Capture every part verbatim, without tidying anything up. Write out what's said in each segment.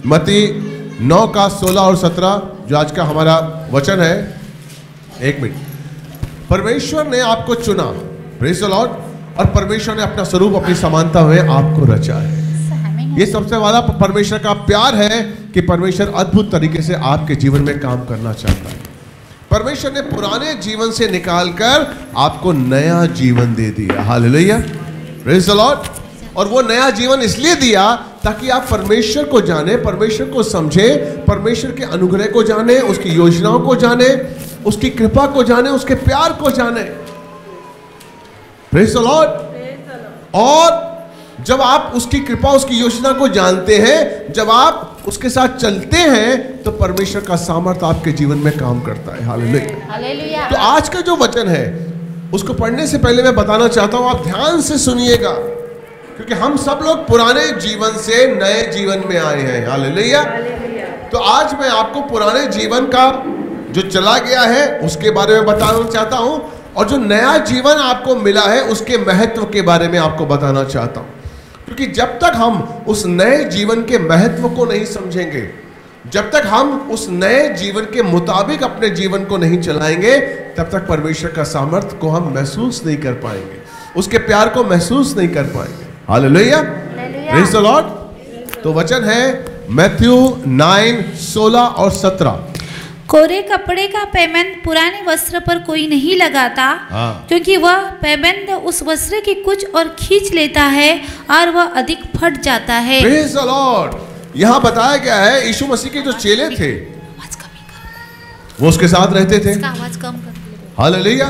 मत्ती नौ का सोलह और सत्रह जो आज का हमारा वचन है। एक मिनट। परमेश्वर ने आपको चुना, प्रेज़ द लॉर्ड, और परमेश्वर ने अपना स्वरूप अपनी समानता में आपको रचा है। ये सबसे बड़ा परमेश्वर का प्यार है कि परमेश्वर अद्भुत तरीके से आपके जीवन में काम करना चाहता है। परमेश्वर ने पुराने जीवन से निकालकर आपको नया जीवन दे दिया। Hallelujah, praise the Lord. और वो नया जीवन इसलिए दिया ताकि आप परमेश्वर को जाने, परमेश्वर को समझे, परमेश्वर के अनुग्रह को जाने, उसकी योजनाओं को जाने, उसकी कृपा को जाने, उसके प्यार को जाने। Praise the Lord. और जब आप उसकी कृपा, उसकी योजना को जानते हैं, जब आप उसके साथ चलते हैं, तो परमेश्वर का सामर्थ्य आपके जीवन में काम करता है। हालेलुया। तो आज का जो वचन है उसको पढ़ने से पहले मैं बताना चाहता हूं, आप ध्यान से सुनिएगा, क्योंकि हम सब लोग पुराने जीवन से नए जीवन में आए हैं। हालेलुया। तो आज मैं आपको पुराने जीवन का जो चला गया है उसके बारे में बताना चाहता हूं, और जो नया जीवन आपको मिला है उसके महत्व के बारे में आपको बताना चाहता हूं। क्योंकि जब तक हम उस नए जीवन के महत्व को नहीं समझेंगे, जब तक हम उस नए जीवन के मुताबिक अपने जीवन को नहीं चलाएंगे, तब तक परमेश्वर का सामर्थ्य को हम महसूस नहीं कर पाएंगे, उसके प्यार को महसूस नहीं कर पाएंगे। Hallelujah, praise the Lord. तो वचन है मैथ्यू नाइन सोलह और सत्रह। कोरे कपड़े का पैबंद पुराने वस्त्र पर कोई नहीं लगाता, हाँ। क्योंकि वह पैबंद उस वस्त्र की कुछ और खींच लेता है और वह अधिक फट जाता है। Praise the Lord. यहाँ बताया गया है यीशु मसीह के जो चेले थे वो उसके साथ रहते थे। आवाज कम कर। हालेलुया।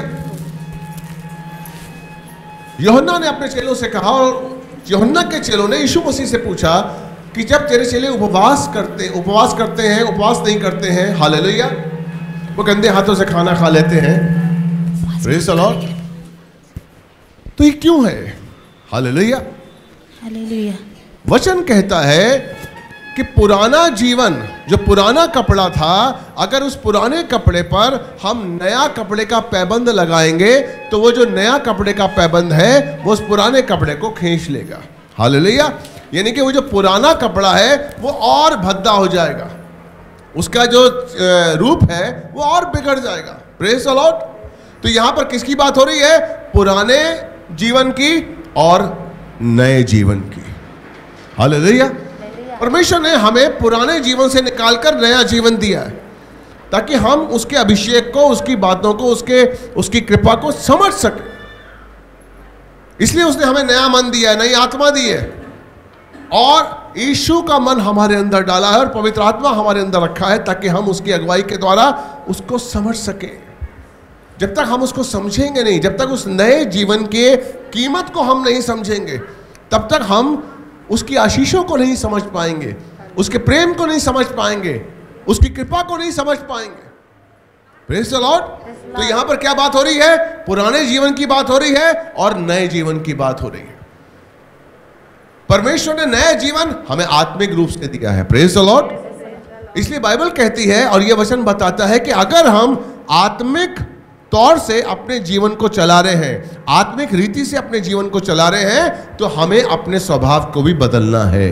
यूहन्ना ने अपने चेलों से कहा, और यूहन्ना के चेलों ने यीशु मसीह से पूछा कि जब तेरे चेले उपवास करते उपवास करते हैं, उपवास नहीं करते हैं, हालेलुया, वो गंदे हाथों से खाना खा लेते हैं, प्रेज़ द लॉर्ड, तो ये क्यों है? Hallelujah, hallelujah. वचन कहता है कि पुराना जीवन, जो पुराना कपड़ा था, अगर उस पुराने कपड़े पर हम नया कपड़े का पैबंद लगाएंगे तो वो जो नया कपड़े का पैबंद है वो उस पुराने कपड़े को खींच लेगा। हालेलुया। यानी कि वो जो पुराना कपड़ा है वो और भद्दा हो जाएगा, उसका जो रूप है वो और बिगड़ जाएगा। Praise the Lord. तो यहां पर किसकी बात हो रही है? पुराने जीवन की और नए जीवन की। हालेलुया। परमेश्वर ने हमें पुराने जीवन से निकालकर नया जीवन दिया है ताकि हम उसके अभिषेक को, उसकी बातों को, उसके उसकी कृपा को समझ सके। इसलिए उसने हमें नया मन दिया है, नई आत्मा दी है, और यीशु का मन हमारे अंदर डाला है और पवित्र आत्मा हमारे अंदर रखा है ताकि हम उसकी अगुवाई के द्वारा उसको समझ सके। जब तक हम उसको समझेंगे नहीं, जब तक उस नए जीवन के कीमत को हम नहीं समझेंगे, तब तक हम उसकी आशीषों को नहीं समझ पाएंगे, उसके प्रेम को नहीं समझ पाएंगे, उसकी कृपा को नहीं समझ पाएंगे। Praise the Lord. तो यहां पर क्या बात हो रही है? पुराने जीवन की बात हो रही है और नए जीवन की बात हो रही है। परमेश्वर ने नया जीवन हमें आत्मिक रूप से दिया है। Praise the Lord. इसलिए बाइबल कहती है और यह वचन बताता है कि अगर हम आत्मिक तौर से अपने जीवन को चला रहे हैं, आत्मिक रीति से अपने जीवन को चला रहे हैं, तो हमें अपने स्वभाव को भी बदलना है।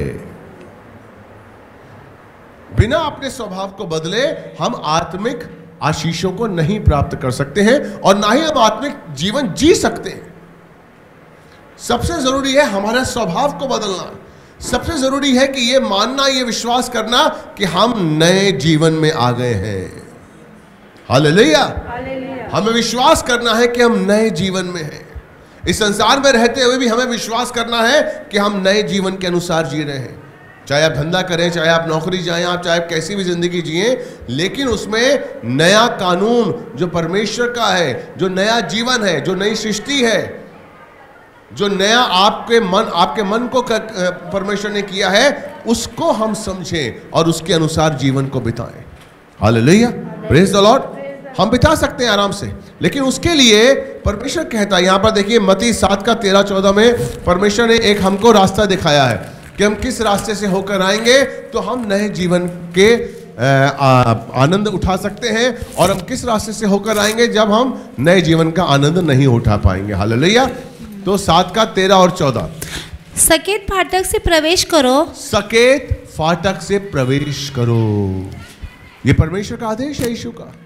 बिना अपने स्वभाव को बदले हम आत्मिक आशीषों को नहीं प्राप्त कर सकते हैं और ना ही हम आत्मिक जीवन जी सकते हैं। सबसे जरूरी है हमारा स्वभाव को बदलना। सबसे जरूरी है कि यह मानना, यह विश्वास करना कि हम नए जीवन में आ गए हैं। हालेलुया। हमें विश्वास करना है कि हम नए जीवन में हैं। इस संसार में रहते हुए भी हमें विश्वास करना है कि हम नए जीवन के अनुसार जी रहे हैं। चाहे आप धंधा करें, चाहे आप नौकरी जाएं, आप चाहे कैसी भी जिंदगी जिए, लेकिन उसमें नया कानून जो परमेश्वर का है, जो नया जीवन है, जो नई सृष्टि है, जो नया आपके मन आपके मन को परमेश्वर ने किया है, उसको हम समझें और उसके अनुसार जीवन को बिताएं। Hallelujah, praise the Lord. हम बिता सकते हैं आराम से, लेकिन उसके लिए परमेश्वर कहता है, यहां पर देखिए मत्ती सात का तेरह चौदह में परमेश्वर ने एक हमको रास्ता दिखाया है कि हम किस रास्ते से होकर आएंगे तो हम नए जीवन के आनंद उठा सकते हैं, और हम किस रास्ते से होकर आएंगे जब हम नए जीवन का आनंद नहीं उठा पाएंगे। हालेलुया। तो सात का तेरह और चौदह। सकेत फाटक से प्रवेश करो, सकेत फाटक से प्रवेश करो। ये परमेश्वर का आदेश है यीशु का।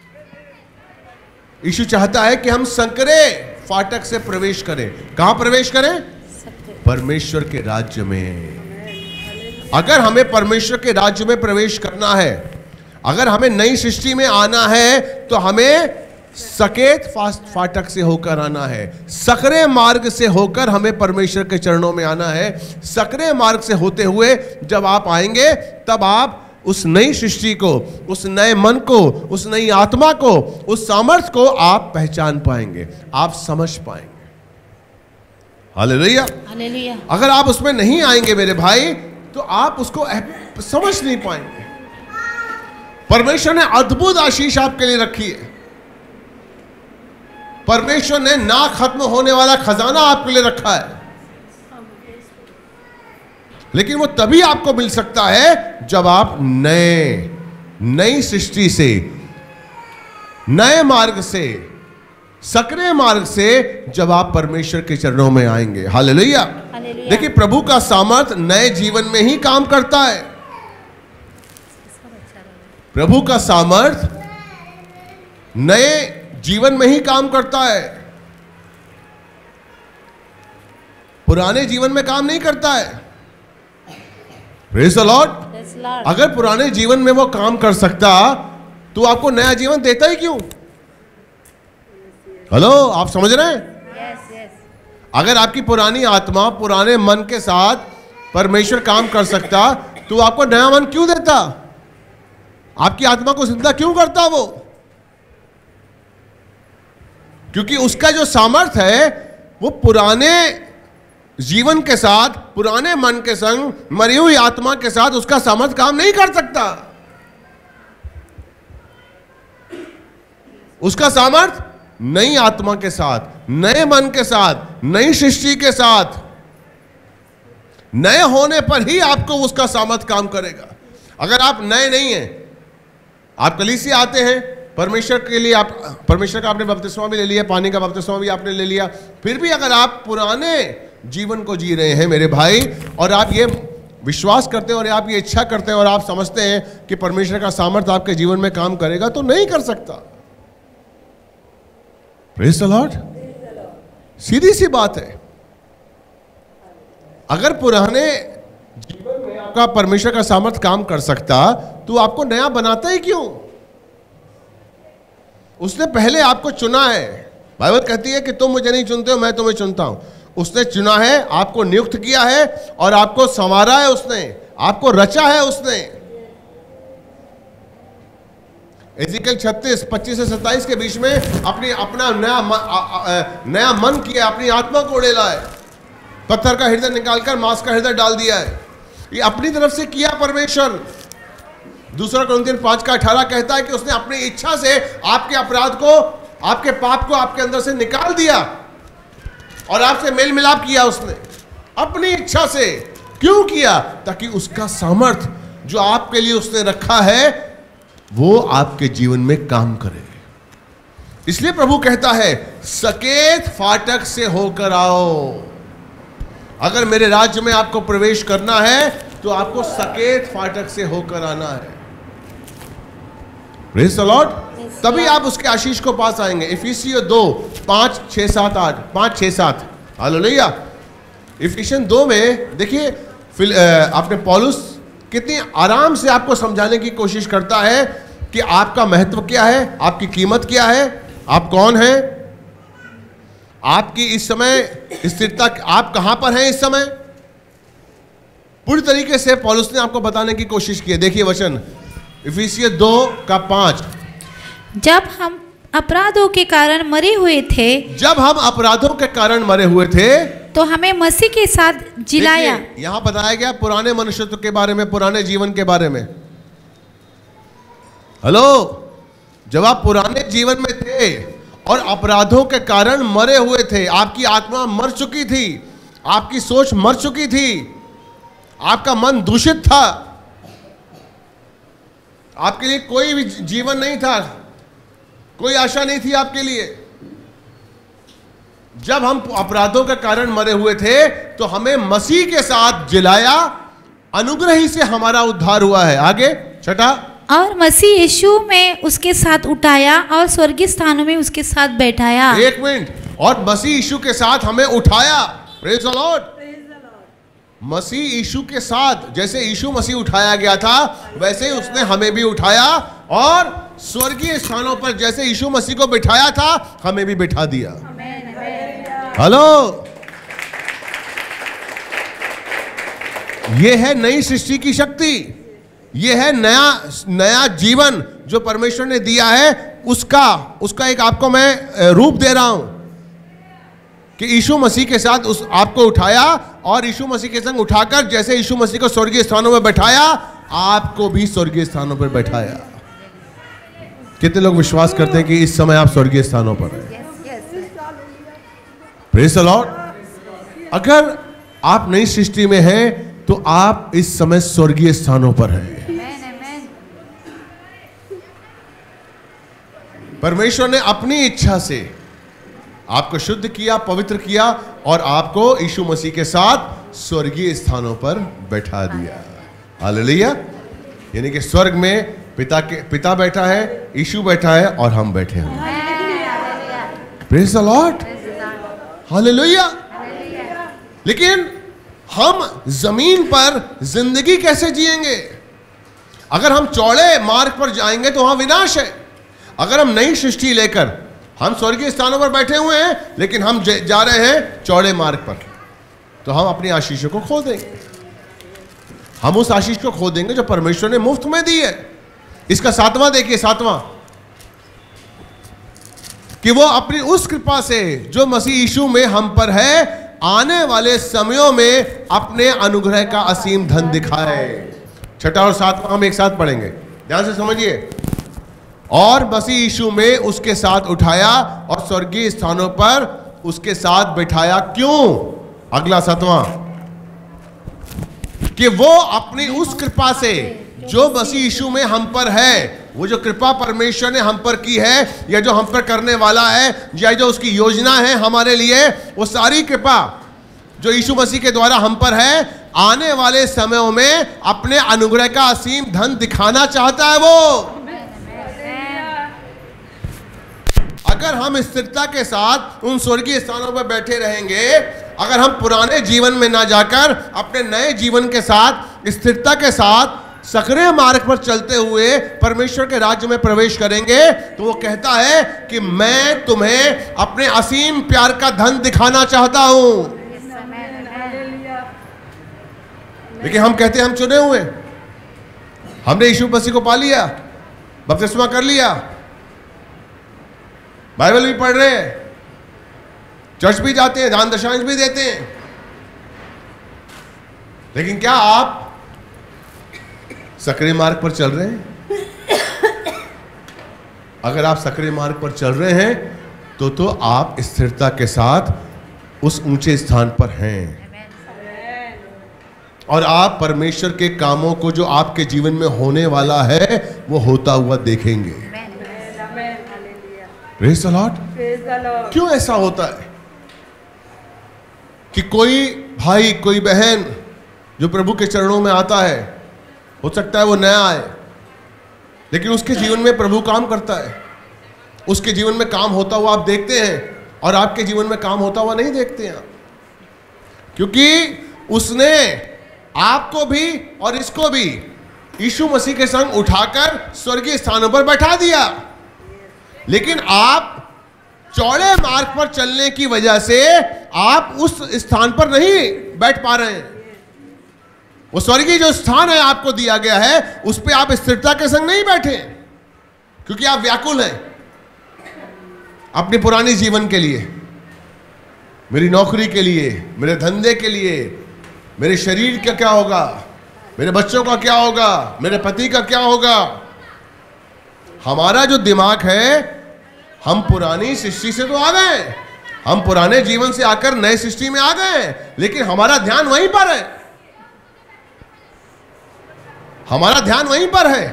यीशु चाहता है कि हम संकरे फाटक से प्रवेश करें। कहां प्रवेश करें? परमेश्वर के राज्य में। अगर हमें परमेश्वर के राज्य में प्रवेश करना है, अगर हमें नई सृष्टि में आना है, तो हमें सकेत फाटक से होकर आना है। सकरे मार्ग से होकर हमें परमेश्वर के चरणों में आना है। सकरे मार्ग से होते हुए जब आप आएंगे, तब आप उस नई सृष्टि को, उस नए मन को, उस नई आत्मा को, उस सामर्थ्य को आप पहचान पाएंगे, आप समझ पाएंगे। Hallelujah, hallelujah. अगर आप उसमें नहीं आएंगे मेरे भाई, तो आप उसको समझ नहीं पाएंगे। परमेश्वर ने अद्भुत आशीष आपके लिए रखी है। परमेश्वर ने ना खत्म होने वाला खजाना आपके लिए रखा है, लेकिन वो तभी आपको मिल सकता है जब आप नए नई सृष्टि से, नए मार्ग से, सकरे मार्ग से जब आप परमेश्वर के चरणों में आएंगे। हालेलुया। देखिए, प्रभु का सामर्थ नए जीवन में ही काम करता है। प्रभु का सामर्थ नए जीवन में ही काम करता है, पुराने जीवन में काम नहीं करता है। Praise the Lord. अगर पुराने जीवन में वो काम कर सकता, तो आपको नया जीवन देता ही क्यों? हेलो, आप समझ रहे हैं? yes, yes. अगर आपकी पुरानी आत्मा पुराने मन के साथ परमेश्वर काम कर सकता, तो आपको नया मन क्यों देता? आपकी आत्मा को जिंदा क्यों करता वो? क्योंकि उसका जो सामर्थ्य है वो पुराने जीवन के साथ, पुराने मन के संग, मरी हुई आत्मा के साथ उसका सामर्थ्य काम नहीं कर सकता। उसका सामर्थ्य नई आत्मा के साथ, नए मन के साथ, नई सृष्टि के साथ, नए होने पर ही आपको उसका सामर्थ्य काम करेगा। अगर आप नए नहीं हैं, आप कलीसिया आते हैं, परमेश्वर के लिए आप, परमेश्वर का आपने बपतिस्मा भी ले लिया, पानी का बपतिस्मा भी आपने ले लिया, फिर भी अगर आप पुराने जीवन को जी रहे हैं मेरे भाई, और आप ये विश्वास करते हैं और आप ये इच्छा करते हैं और आप समझते हैं कि परमेश्वर का सामर्थ्य आपके जीवन में काम करेगा, तो नहीं कर सकता। Praise the Lord. सीधी सी बात है। अगर पुराने जीवन में आपका परमेश्वर का सामर्थ्य काम कर सकता, तो आपको नया बनाता ही क्यों? उसने पहले आपको चुना है। बाइबल कहती है कि तुम मुझे नहीं चुनते हो, मैं तुम्हें चुनता हूं। उसने चुना है, आपको नियुक्त किया है और आपको संवारा है उसने, आपको रचा है उसने। एजिकल छत्तीस पच्चीस से सत्ताईस के बीच में अपनी अपना नया मन, आ, आ, नया मन किया, अपनी आत्मा को उड़ेला है, पत्थर का हृदय निकालकर मांस का हृदय डाल दिया है। ये अपनी तरफ से किया परमेश्वर। दूसरा कुरिन्थियन पांच का अठारह कहता है कि उसने अपनी इच्छा से आपके अपराध को, आपके पाप को आपके अंदर से निकाल दिया और आपसे मेल मिलाप किया उसने अपनी इच्छा से। क्यों किया? ताकि उसका सामर्थ्य जो आपके लिए उसने रखा है वो आपके जीवन में काम करे। इसलिए प्रभु कहता है, सकेत फाटक से होकर आओ। अगर मेरे राज्य में आपको प्रवेश करना है, तो आपको सकेत फाटक से होकर आना है। Praise the Lord. तभी आप उसके आशीष को पास आएंगे। इफिसियों दो पांच छह सात आठ पांच छह सात। हालेलुया। इफिसियन दो में देखिए, आपने पौलुस कितनी आराम से आपको समझाने की कोशिश करता है कि आपका महत्व क्या है, आपकी कीमत क्या है, आप कौन हैं, आपकी इस समय स्थिरता, आप कहां पर हैं इस समय। पूरी तरीके से पौलुस ने आपको बताने की कोशिश की है। देखिए वचन इफिसियों दो का पांच। जब हम अपराधों के कारण मरे हुए थे, जब हम अपराधों के कारण मरे हुए थे, तो हमें मसीह के साथ जिलाया। यहां बताया गया पुराने मनुष्यत्व के बारे में, पुराने जीवन के बारे में। हेलो, जब आप पुराने जीवन में थे और अपराधों के कारण मरे हुए थे, आपकी आत्मा मर चुकी थी, आपकी सोच मर चुकी थी, आपका मन दूषित था, आपके लिए कोई भी जीवन नहीं था, कोई आशा नहीं थी आपके लिए। जब हम अपराधों के कारण मरे हुए थे, तो हमें मसीह के साथ जिलाया, अनुग्रह ही से हमारा उद्धार हुआ है। आगे छठा, और मसीह यीशु में उसके साथ उठाया और स्वर्गीय स्थानों में उसके साथ बैठाया। एक मिनट, और मसीह यीशु के साथ हमें उठाया। Praise the Lord. मसीह यीशु के साथ, जैसे यीशु मसीह उठाया गया था वैसे ही उसने हमें भी उठाया, और स्वर्गीय स्थानों पर जैसे यीशु मसीह को बिठाया था हमें भी बिठा दिया। हेलो, यह है नई सृष्टि की शक्ति, यह है नया नया जीवन जो परमेश्वर ने दिया है। उसका उसका एक आपको मैं रूप दे रहा हूं कि यीशु मसीह के साथ उस आपको उठाया, और यीशु मसीह के संग उठाकर जैसे यीशु मसीह को स्वर्गीय स्थानों में बैठाया, आपको भी स्वर्गीय स्थानों पर बैठाया। कितने लोग विश्वास करते हैं कि इस समय आप स्वर्गीय स्थानों पर हैं? Praise the Lord. अगर आप नई सृष्टि में हैं तो आप इस समय स्वर्गीय स्थानों पर हैं। परमेश्वर ने अपनी इच्छा से आपको शुद्ध किया, पवित्र किया, और आपको यीशु मसीह के साथ स्वर्गीय स्थानों पर बैठा दिया। हालेलुया। यानी कि स्वर्ग में पिता के पिता बैठा है, यीशु बैठा है, और हम बैठे हैं। Praise the Lord. हालेलुया। लेकिन हम जमीन पर जिंदगी कैसे जिएंगे? अगर हम चौड़े मार्ग पर जाएंगे तो वहां विनाश है। अगर हम नई सृष्टि लेकर, हम स्वर्गीय स्थानों पर बैठे हुए हैं लेकिन हम जा रहे हैं चौड़े मार्ग पर, तो हम अपनी आशीषों को खो देंगे। हम उस आशीष को खो देंगे जो परमेश्वर ने मुफ्त में दी है। इसका सातवां देखिए, सातवां, कि वो अपनी उस कृपा से जो मसीह यीशु में हम पर है, आने वाले समयों में अपने अनुग्रह का असीम धन दिखाए। छठा और सातवां हम एक साथ पढ़ेंगे, ध्यान से समझिए। और मसीह यीशु में उसके साथ उठाया और स्वर्गीय स्थानों पर उसके साथ बिठाया। क्यों? अगला सातवां, कि वो अपनी उस कृपा से जो मसीह यीशु में हम पर है, वो जो कृपा परमेश्वर ने हम पर की है, या जो हम पर करने वाला है, या जो उसकी योजना है हमारे लिए, वो सारी कृपा जो यीशु मसीह के द्वारा हम पर है, आने वाले समयों में अपने अनुग्रह का असीम धन दिखाना चाहता है। वो अगर हम स्थिरता के साथ उन स्वर्गीय स्थानों पर बैठे रहेंगे, अगर हम पुराने जीवन में ना जाकर अपने नए जीवन के साथ स्थिरता के साथ सक्रिय मार्ग पर चलते हुए परमेश्वर के राज्य में प्रवेश करेंगे, तो वो कहता है कि मैं तुम्हें अपने असीम प्यार का धन दिखाना चाहता हूं। लेकिन हम कहते हैं हम चुने हुए, हमने यीशु मसीह को पा लिया, बपतिस्मा कर लिया, बाइबल भी पढ़ रहे हैं, चर्च भी जाते हैं, दान दशांश भी देते हैं, लेकिन क्या आप सक्रिय मार्ग पर चल रहे हैं? अगर आप सक्रिय मार्ग पर चल रहे हैं तो तो आप स्थिरता के साथ उस ऊंचे स्थान पर हैं, और आप परमेश्वर के कामों को जो आपके जीवन में होने वाला है वो होता हुआ देखेंगे। Praise the Lord. क्यों ऐसा होता है कि कोई भाई, कोई बहन जो प्रभु के चरणों में आता है, हो सकता है वो नया आए, लेकिन उसके जीवन में प्रभु काम करता है, उसके जीवन में काम होता हुआ आप देखते हैं, और आपके जीवन में काम होता हुआ नहीं देखते हैं, क्योंकि उसने आपको भी और इसको भी यीशु मसीह के संग उठाकर स्वर्गीय स्थानों पर बैठा दिया। लेकिन आप चौड़े मार्ग पर चलने की वजह से आप उस स्थान पर नहीं बैठ पा रहे हैं। वो स्वर्गीय जो स्थान है आपको दिया गया है, उस पे आप स्थिरता के संग नहीं बैठे, क्योंकि आप व्याकुल हैं अपने पुराने जीवन के लिए, मेरी नौकरी के लिए, मेरे धंधे के लिए, मेरे शरीर का क्या होगा, मेरे बच्चों का क्या होगा, मेरे पति का क्या होगा। हमारा जो दिमाग है, हम पुरानी सृष्टि से तो आ गए, हम पुराने जीवन से आकर नए सृष्टि में आ गए, लेकिन हमारा ध्यान वहीं पर है, हमारा ध्यान वहीं पर है,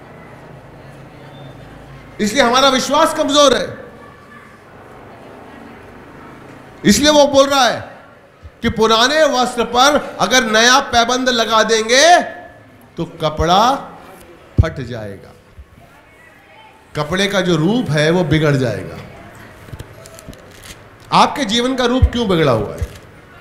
इसलिए हमारा विश्वास कमजोर है। इसलिए वो बोल रहा है कि पुराने वस्त्र पर अगर नया पैबंद लगा देंगे तो कपड़ा फट जाएगा, कपड़े का जो रूप है वो बिगड़ जाएगा। आपके जीवन का रूप क्यों बिगड़ा हुआ है?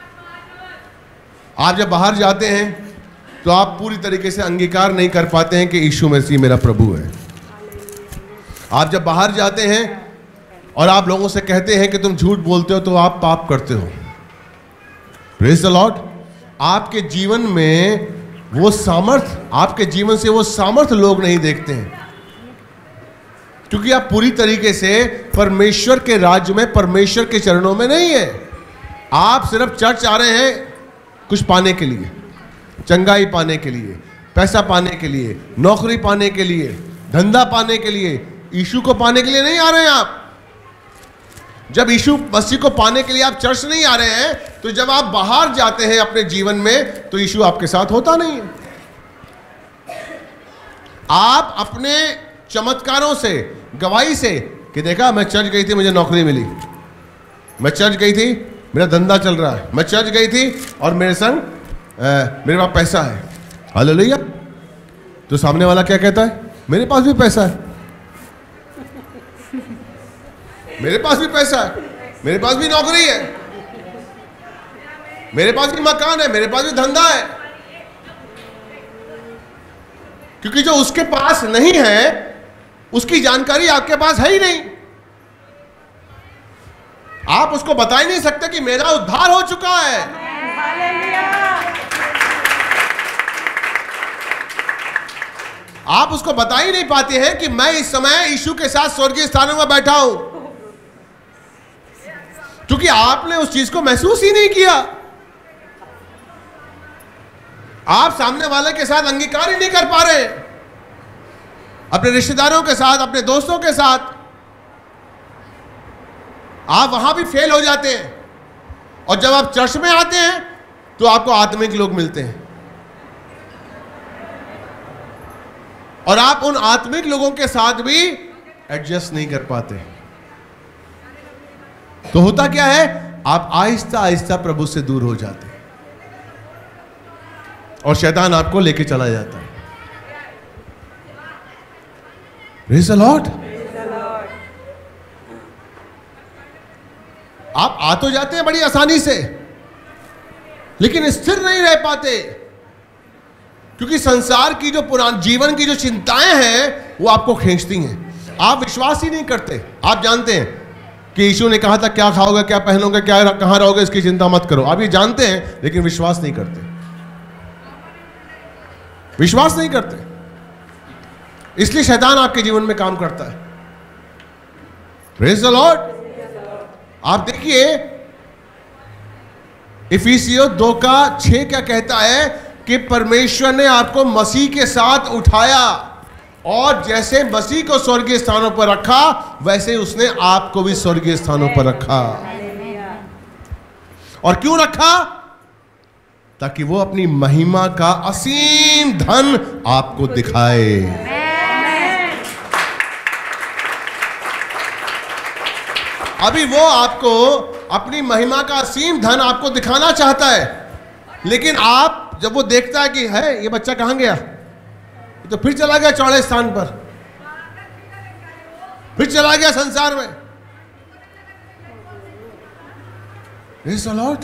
आप जब बाहर जाते हैं तो आप पूरी तरीके से अंगीकार नहीं कर पाते हैं कि यीशु मसीह मेरा प्रभु है। आप जब बाहर जाते हैं और आप लोगों से कहते हैं कि तुम झूठ बोलते हो तो आप पाप करते हो। Praise the Lord. आपके जीवन में वो सामर्थ, आपके जीवन से वो सामर्थ लोग नहीं देखते हैं, क्योंकि आप पूरी तरीके से परमेश्वर के राज्य में, परमेश्वर के चरणों में नहीं है। आप सिर्फ चर्च आ रहे हैं कुछ पाने के लिए, चंगाई पाने के लिए, पैसा पाने के लिए, नौकरी पाने के लिए, धंधा पाने के लिए, यीशु को पाने के लिए नहीं आ रहे हैं आप। जब यीशु मसीह को पाने के लिए आप चर्च नहीं आ रहे हैं, तो जब आप बाहर जाते हैं अपने जीवन में तो यीशु आपके साथ होता नहीं है। आप अपने चमत्कारों से, गवाही से कि देखा मैं चर्च गई थी मुझे नौकरी मिली, मैं चर्च गई थी मेरा धंधा चल रहा है, मैं चर्च गई थी और मेरे संग आ, मेरे पास पैसा है, हालेलुया। तो सामने वाला क्या कहता है? मेरे पास भी पैसा है, मेरे पास भी पैसा है, मेरे पास भी नौकरी है, मेरे पास भी मकान है, मेरे पास भी धंधा है। क्योंकि जो उसके पास नहीं है उसकी जानकारी आपके पास है ही नहीं। आप उसको बता ही नहीं सकते कि मेरा उद्धार हो चुका है। आप उसको बता ही नहीं पाते हैं कि मैं इस समय यीशु के साथ स्वर्गीय स्थानों में बैठा हूं, क्योंकि आपने उस चीज को महसूस ही नहीं किया। आप सामने वाले के साथ अंगीकार ही नहीं कर पा रहे, अपने रिश्तेदारों के साथ, अपने दोस्तों के साथ। आप वहां भी फेल हो जाते हैं, और जब आप चर्च में आते हैं तो आपको आत्मिक लोग मिलते हैं, और आप उन आत्मिक लोगों के साथ भी एडजस्ट नहीं कर पाते। तो होता क्या है? आप आहिस्ता आहिस्ता प्रभु से दूर हो जाते हैं और शैतान आपको लेके चला जाता है। Praise the Lord. आप आ तो जाते हैं बड़ी आसानी से, लेकिन स्थिर नहीं रह पाते, क्योंकि संसार की जो पुरानी जीवन की जो चिंताएं हैं वो आपको खींचती हैं। आप विश्वास ही नहीं करते। आप जानते हैं कि यीशु ने कहा था क्या खाओगे, क्या पहनोगे, क्या कहां रहोगे, इसकी चिंता मत करो। आप ये जानते हैं लेकिन विश्वास नहीं करते, विश्वास नहीं करते। इसलिए शैतान आपके जीवन में काम करता है। Praise the Lord. आप देखिए इफिसियों दो का छह क्या कहता है कि परमेश्वर ने आपको मसीह के साथ उठाया, और जैसे मसीह को स्वर्गीय स्थानों पर रखा वैसे उसने आपको भी स्वर्गीय स्थानों पर रखा। और क्यों रखा? ताकि वो अपनी महिमा का असीम धन आपको दिखाए। अभी वो आपको अपनी महिमा का असीम धन आपको दिखाना चाहता है, लेकिन आप जब वो देखता है कि है ये बच्चा कहां गया, तो फिर चला गया चौड़े स्थान पर, फिर चला गया संसार में। Praise the Lord.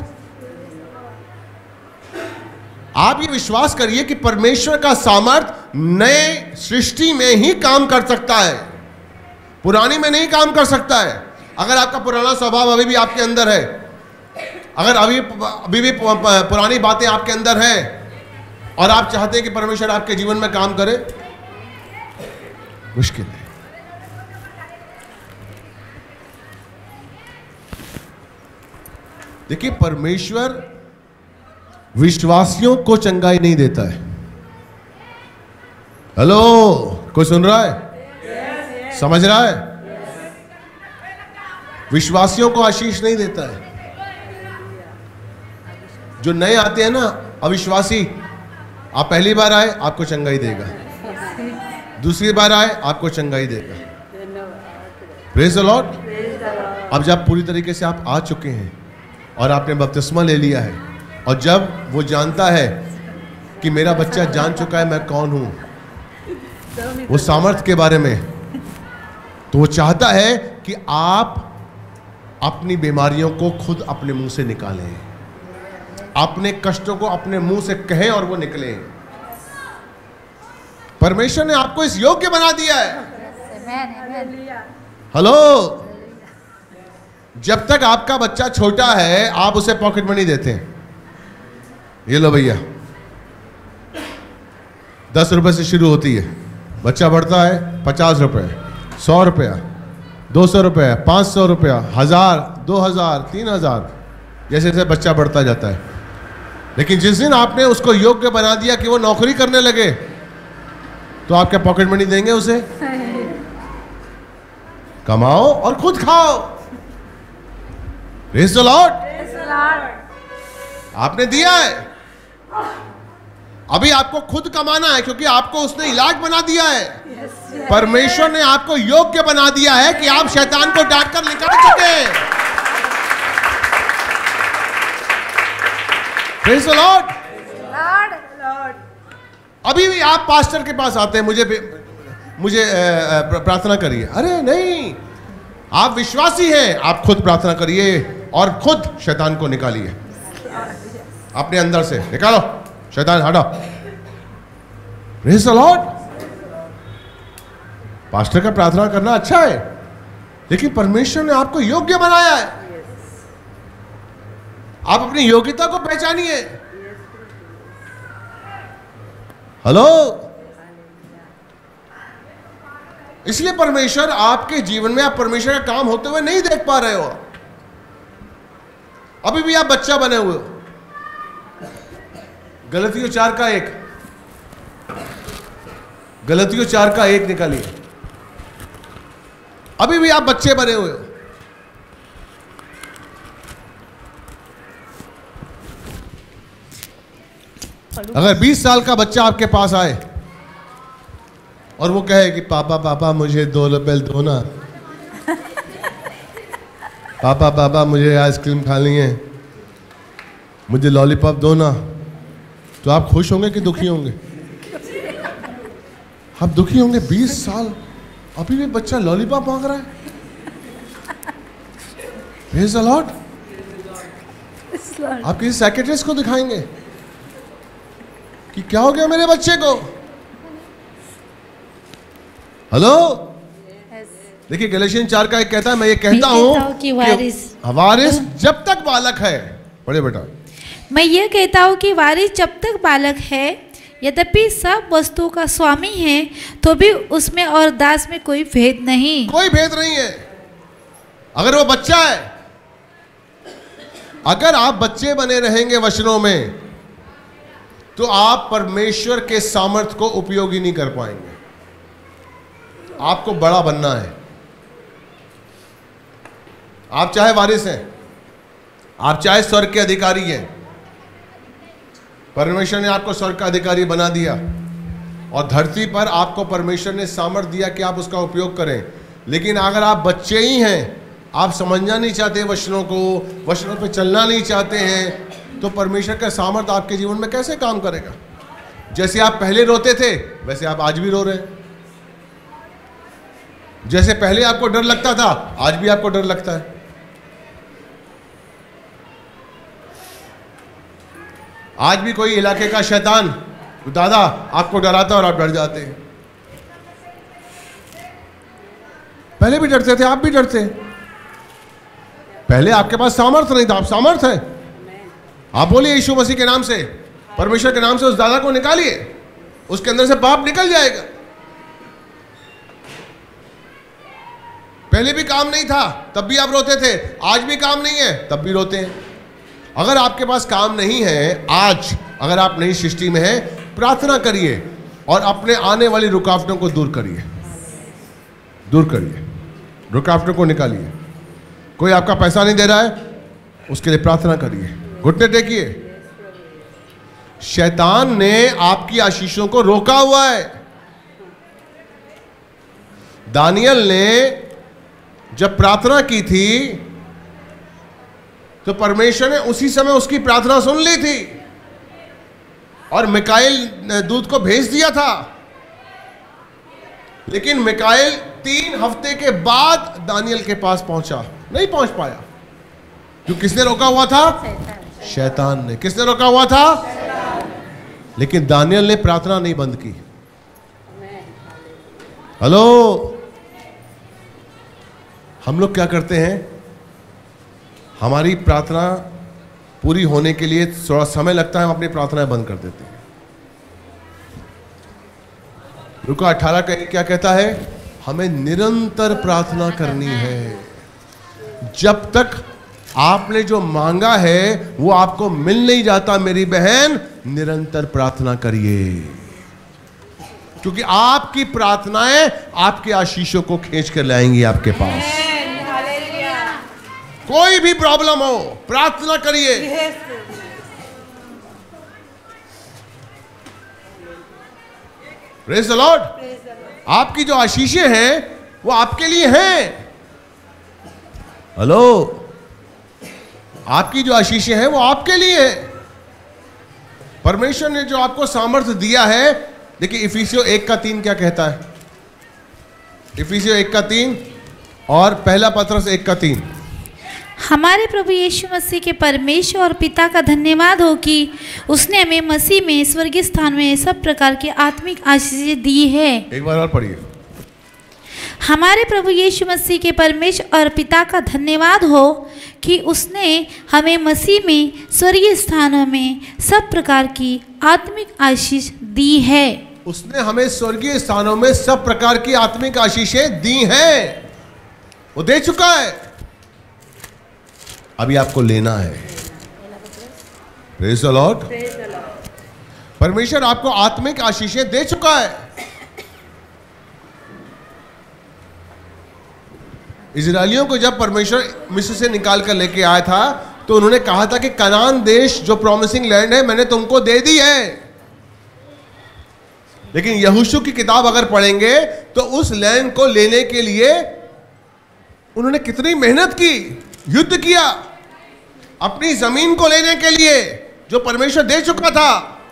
आप ये विश्वास करिए कि परमेश्वर का सामर्थ नए सृष्टि में ही काम कर सकता है, पुरानी में नहीं काम कर सकता है। अगर आपका पुराना स्वभाव अभी भी आपके अंदर है, अगर अभी अभी भी पुरानी बातें आपके अंदर है और आप चाहते हैं कि परमेश्वर आपके जीवन में काम करे, मुश्किल है। देखिए परमेश्वर विश्वासियों को चंगाई नहीं देता है। हेलो, कोई सुन रहा है? yes, yes. समझ रहा है? विश्वासियों को आशीष नहीं देता है। जो नए आते हैं ना अविश्वासी, आप पहली बार आए आपको चंगाई देगा, दूसरी बार आए आपको चंगाई देगा। Praise the Lord. अब जब पूरी तरीके से आप आ चुके हैं और आपने बपतिस्मा ले लिया है, और जब वो जानता है कि मेरा बच्चा जान चुका है मैं कौन हूं, वो सामर्थ्य के बारे में, तो वो चाहता है कि आप अपनी बीमारियों को खुद अपने मुंह से निकालें, अपने कष्टों को अपने मुंह से कहें और वो निकले। परमेश्वर ने आपको इस योग्य बना दिया है। हेलो, जब तक आपका बच्चा छोटा है आप उसे पॉकेट मनी देते हैं, ये लो भैया, दस रुपए से शुरू होती है, बच्चा बढ़ता है पचास रुपए, सौ रुपया, दो सौ रुपया, पाँच सौ रुपया, हजार, दो हजार, तीन हजार, जैसे जैसे बच्चा बढ़ता जाता है। लेकिन जिस दिन आपने उसको योग्य बना दिया कि वो नौकरी करने लगे, तो आप क्या पॉकेट मनी देंगे उसे? कमाओ और खुद खाओ। Praise the Lord. आपने दिया है, अभी आपको खुद कमाना है, क्योंकि आपको उसने इलाज बना दिया है। परमेश्वर ने आपको योग्य बना दिया है कि आप शैतान को डांट कर निकाल सके। Praise the Lord. अभी भी आप पास्टर के पास आते हैं, मुझे मुझे प्रार्थना करिए। अरे नहीं, आप विश्वासी हैं, आप खुद प्रार्थना करिए और खुद शैतान को निकालिए अपने अंदर से। निकालो शैतान, हटो। Praise the Lord. पास्टर का प्रार्थना करना अच्छा है, लेकिन परमेश्वर ने आपको योग्य बनाया है। आप अपनी योग्यता को पहचानिए। हेलो, इसलिए परमेश्वर आपके जीवन में, आप परमेश्वर का काम होते हुए नहीं देख पा रहे हो, अभी भी आप बच्चा बने हुए हो। गलतियों चार का एक, गलतियों चार का एक निकालिए, अभी भी आप बच्चे बने हुए हो। अगर बीस साल का बच्चा आपके पास आए और वो कहे कि पापा पापा मुझे दो रुपए दो ना, पापा पापा मुझे आइसक्रीम खानी है, मुझे लॉलीपॉप दो ना, तो आप खुश होंगे कि दुखी होंगे? आप दुखी होंगे। बीस साल अभी भी बच्चा लॉलीपॉप मांग रहा है। Praise the Lord. आप किसी साइकियाट्रिस्ट को दिखाएंगे कि क्या हो गया मेरे बच्चे को? हेलो, देखिए गैलेशियन चार का एक कहता है, मैं ये कहता हूं कि वारिस वारिस जब तक बालक है। पढ़े बेटा। मैं ये कहता हूँ कि वारिस जब तक बालक है, यद्यपि सब वस्तुओं का स्वामी है, तो भी उसमें और दास में कोई भेद नहीं। कोई भेद नहीं है। अगर वो बच्चा है, अगर आप बच्चे बने रहेंगे वचनों में, तो आप परमेश्वर के सामर्थ्य को उपयोग ही नहीं कर पाएंगे। आपको बड़ा बनना है। आप चाहे वारिस हैं, आप चाहे स्वर्ग के अधिकारी हैं, परमेश्वर ने आपको स्वर्ग का अधिकारी बना दिया और धरती पर आपको परमेश्वर ने सामर्थ्य दिया कि आप उसका उपयोग करें। लेकिन अगर आप बच्चे ही हैं, आप समझना नहीं चाहते वचनों को, वचनों पे चलना नहीं चाहते हैं, तो परमेश्वर का सामर्थ्य आपके जीवन में कैसे काम करेगा? जैसे आप पहले रोते थे, वैसे आप आज भी रो रहे हैं। जैसे पहले आपको डर लगता था, आज भी आपको डर लगता है। आज भी कोई इलाके का शैतान दादा आपको डराता और आप डर जाते हैं। पहले भी डरते थे, आप भी डरते हैं। पहले आपके पास सामर्थ्य नहीं था, आप सामर्थ्य है। आप बोलिए यीशु मसीह के नाम से, परमेश्वर के नाम से उस दादा को निकालिए, उसके अंदर से पाप निकल जाएगा। पहले भी काम नहीं था, तब भी आप रोते थे। आज भी काम नहीं है, तब भी रोते हैं। अगर आपके पास काम नहीं है आज, अगर आप नई सृष्टि में हैं, प्रार्थना करिए और अपने आने वाली रुकावटों को दूर करिए, दूर करिए, रुकावटों को निकालिए। कोई आपका पैसा नहीं दे रहा है, उसके लिए प्रार्थना करिए, घुटने टेकिए। शैतान ने आपकी आशीषों को रोका हुआ है। दानियल ने जब प्रार्थना की थी तो परमेश्वर ने उसी समय उसकी प्रार्थना सुन ली थी और मिकाएल दूत को भेज दिया था। लेकिन मिकाएल तीन हफ्ते के बाद दानियल के पास पहुंचा, नहीं पहुंच पाया। जो किसने रोका हुआ था? शैतान ने। किसने रोका हुआ था? लेकिन दानियल ने प्रार्थना नहीं बंद की। हेलो, हम लोग क्या करते हैं? हमारी प्रार्थना पूरी होने के लिए थोड़ा समय लगता है, हम अपनी प्रार्थनाएं बंद कर देते हैं। रुका अठारह का क्या कहता है? हमें निरंतर प्रार्थना करनी है। जब तक आपने जो मांगा है वो आपको मिल नहीं जाता मेरी बहन, निरंतर प्रार्थना करिए, क्योंकि आपकी प्रार्थनाएं आपके आशीषों को खींच कर लाएंगी आपके पास। कोई भी प्रॉब्लम हो, प्रार्थना करिए। Praise the Lord. आपकी जो आशीषें हैं वो आपके लिए हैं। हेलो, आपकी जो आशीषें हैं वो आपके लिए हैं। परमेश्वर ने जो आपको सामर्थ्य दिया है, देखिए इफिसियों एक का तीन क्या कहता है? इफिसियों एक का तीन और पहला पत्रस एक का तीन। हमारे प्रभु यीशु मसीह के परमेश्वर और पिता का धन्यवाद हो कि उसने हमें मसीह में स्वर्गीय स्थान में सब प्रकार की आत्मिक आशीषें दी है। एक बार और पढ़िए। हमारे प्रभु यीशु मसीह के परमेश्वर और पिता का धन्यवाद हो कि उसने हमें मसीह में स्वर्गीय स्थानों में सब प्रकार की आत्मिक आशीष दी है। उसने हमें स्वर्गीय स्थानों में सब प्रकार की आत्मिक आशीषें दी हैं। वो दे चुका है, अभी आपको लेना है। Praise the Lord. परमेश्वर आपको आत्मिक आशीषें दे चुका है। इजरायलियों को जब परमेश्वर मिस्र से निकाल कर लेके आया था तो उन्होंने कहा था कि कनान देश जो प्रॉमिसिंग लैंड है मैंने तुमको दे दी है। लेकिन यहोशू की किताब अगर पढ़ेंगे तो उस लैंड को लेने के लिए उन्होंने कितनी मेहनत की, युद्ध किया अपनी जमीन को लेने के लिए जो परमेश्वर दे चुका था।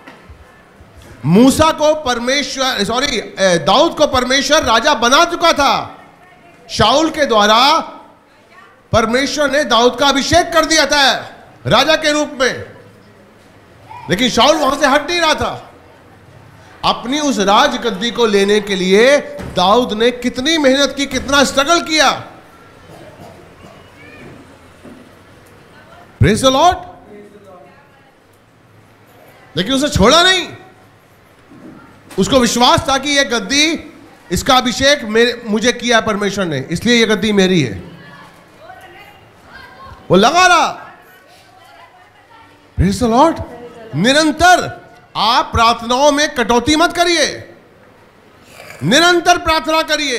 मूसा को परमेश्वर सॉरी दाऊद को परमेश्वर राजा बना चुका था। शाऊल के द्वारा परमेश्वर ने दाऊद का अभिषेक कर दिया था राजा के रूप में, लेकिन शाऊल वहां से हट नहीं रहा था। अपनी उस राज गद्दी को लेने के लिए दाऊद ने कितनी मेहनत की, कितना स्ट्रगल किया। Praise the Lord. लेकिन उसे छोड़ा नहीं। उसको विश्वास था कि यह गद्दी, इसका अभिषेक मेरे मुझे किया परमेश्वर ने, इसलिए यह गद्दी मेरी है। वो लगा रहा। Praise the Lord. निरंतर आप प्रार्थनाओं में कटौती मत करिए, निरंतर प्रार्थना करिए।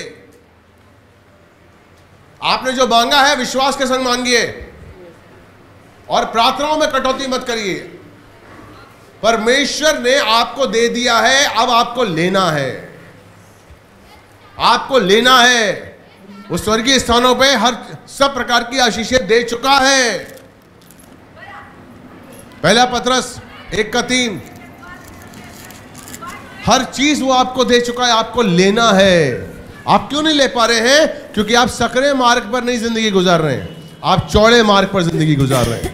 आपने जो मांगा है विश्वास के संग मांगिए और प्रार्थनाओं में कटौती मत करिए। परमेश्वर ने आपको दे दिया है, अब आपको लेना है, आपको लेना है। वो स्वर्गीय स्थानों पे हर सब प्रकार की आशीषें दे चुका है। पहला पत्रस एक का तीन, हर चीज वो आपको दे चुका है, आपको लेना है। आप क्यों नहीं ले पा रहे हैं? क्योंकि आप सकरे मार्ग पर नहीं जिंदगी गुजार रहे हैं, आप चौड़े मार्ग पर जिंदगी गुजार रहे हैं।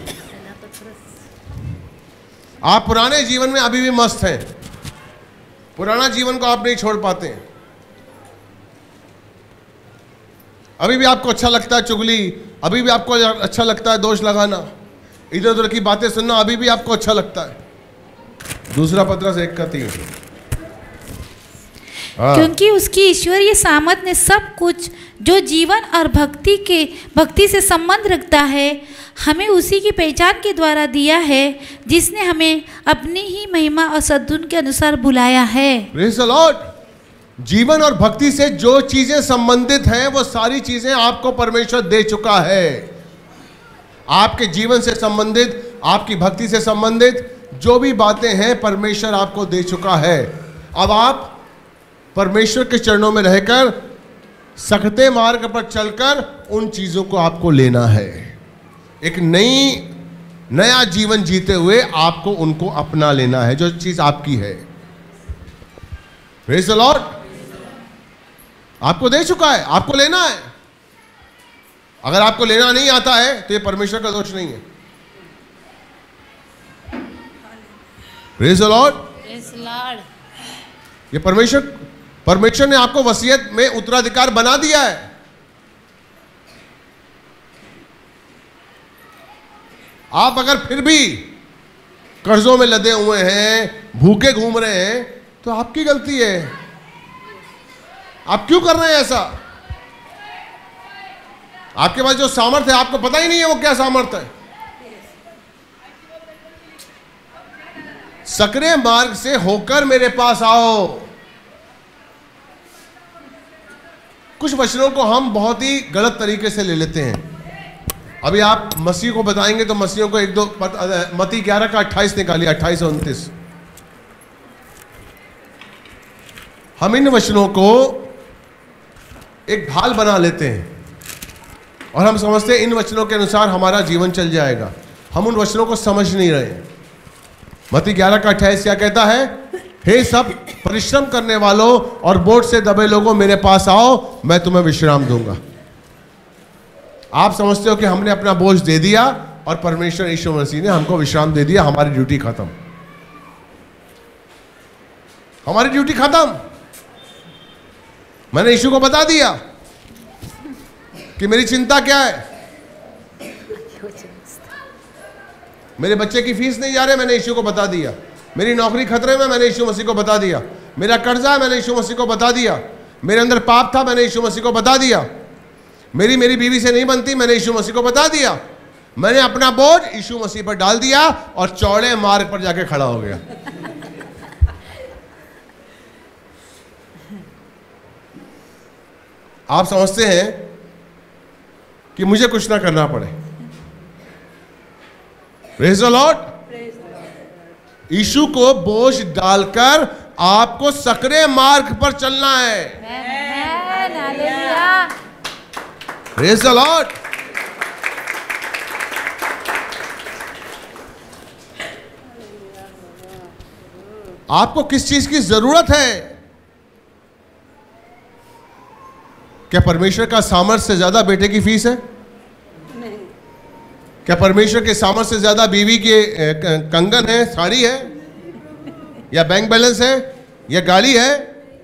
आप पुराने जीवन में अभी भी मस्त हैं, पुराना जीवन को आप नहीं छोड़ पाते हैं। अभी भी आपको अच्छा लगता है चुगली, अभी भी आपको अच्छा लगता है दोष लगाना, इधर उधर की बातें सुनना, अभी भी आपको अच्छा लगता है। दूसरा पत्रस एक का तीन। क्योंकि उसकी ईश्वरीय सामर्थ ने सब कुछ जो जीवन और भक्ति के भक्ति से संबंध रखता है हमें उसी की पहचान के द्वारा दिया है, जिसने हमें अपनी ही महिमा और सद्गुण के अनुसार बुलाया है। Praise the Lord. जीवन और भक्ति से जो चीजें संबंधित हैं वो सारी चीजें आपको परमेश्वर दे चुका है। आपके जीवन से संबंधित, आपकी भक्ति से संबंधित जो भी बातें हैं परमेश्वर आपको दे चुका है। अब आप परमेश्वर के चरणों में रहकर सकते मार्ग पर चलकर उन चीजों को आपको लेना है। एक नई नया जीवन जीते हुए आपको उनको अपना लेना है, जो चीज आपकी है। Praise the Lord. आपको दे चुका है, आपको लेना है। अगर आपको लेना नहीं आता है तो ये परमेश्वर का दोष नहीं है। Praise the Lord. Praise Lord. ये परमेश्वर परमेश्वर ने आपको वसीयत में उत्तराधिकार बना दिया है। आप अगर फिर भी कर्जों में लदे हुए हैं, भूखे घूम रहे हैं, तो आपकी गलती है। आप क्यों कर रहे हैं ऐसा? आपके पास जो सामर्थ्य है आपको पता ही नहीं है वो क्या सामर्थ्य है। सकरे मार्ग से होकर मेरे पास आओ। कुछ वचनों को हम बहुत ही गलत तरीके से ले लेते हैं। अभी आप मसीह को बताएंगे तो मसीहों को एक दो मत्ती ग्यारह का अट्ठाईस निकालिए, अट्ठाईस और उनतीस। हम इन वचनों को एक ढाल बना लेते हैं और हम समझते हैं इन वचनों के अनुसार हमारा जीवन चल जाएगा। हम उन वचनों को समझ नहीं रहे। मत्ती ग्यारह का अट्ठाईस क्या कहता है? हे सब परिश्रम करने वालों और बोझ से दबे लोगों, मेरे पास आओ, मैं तुम्हें विश्राम दूंगा। आप समझते हो कि हमने अपना बोझ दे दिया और परमेश्वर यीशु मसीह ने हमको विश्राम दे दिया, हमारी ड्यूटी खत्म, हमारी ड्यूटी खत्म। मैंने यीशु को बता दिया कि मेरी चिंता क्या है। मेरे बच्चे की फीस नहीं जा रहे, मैंने यीशु को बता दिया। मेरी नौकरी खतरे में, मैंने यीशु मसीह को बता दिया। मेरा कर्जा है, मैंने यीशु मसीह को बता दिया। मेरे अंदर पाप था, मैंने यीशु मसीह को बता दिया। मेरी मेरी बीवी से नहीं बनती, मैंने यीशु मसीह को बता दिया। मैंने अपना बोझ यीशु मसीह पर डाल दिया और चौड़े मार्ग पर जाके खड़ा हो गया। आप समझते हैं कि मुझे कुछ ना करना पड़े। Praise the lord. यीशु को बोझ डालकर आपको सकरे मार्ग पर चलना है। Praise the Lord. आपको किस चीज की जरूरत है? क्या परमेश्वर का सामर्थ्य से ज्यादा बेटे की फीस है? नहीं। क्या परमेश्वर के सामर्थ्य से ज्यादा बीवी के कंगन है, साड़ी है, या बैंक बैलेंस है, या गाड़ी है?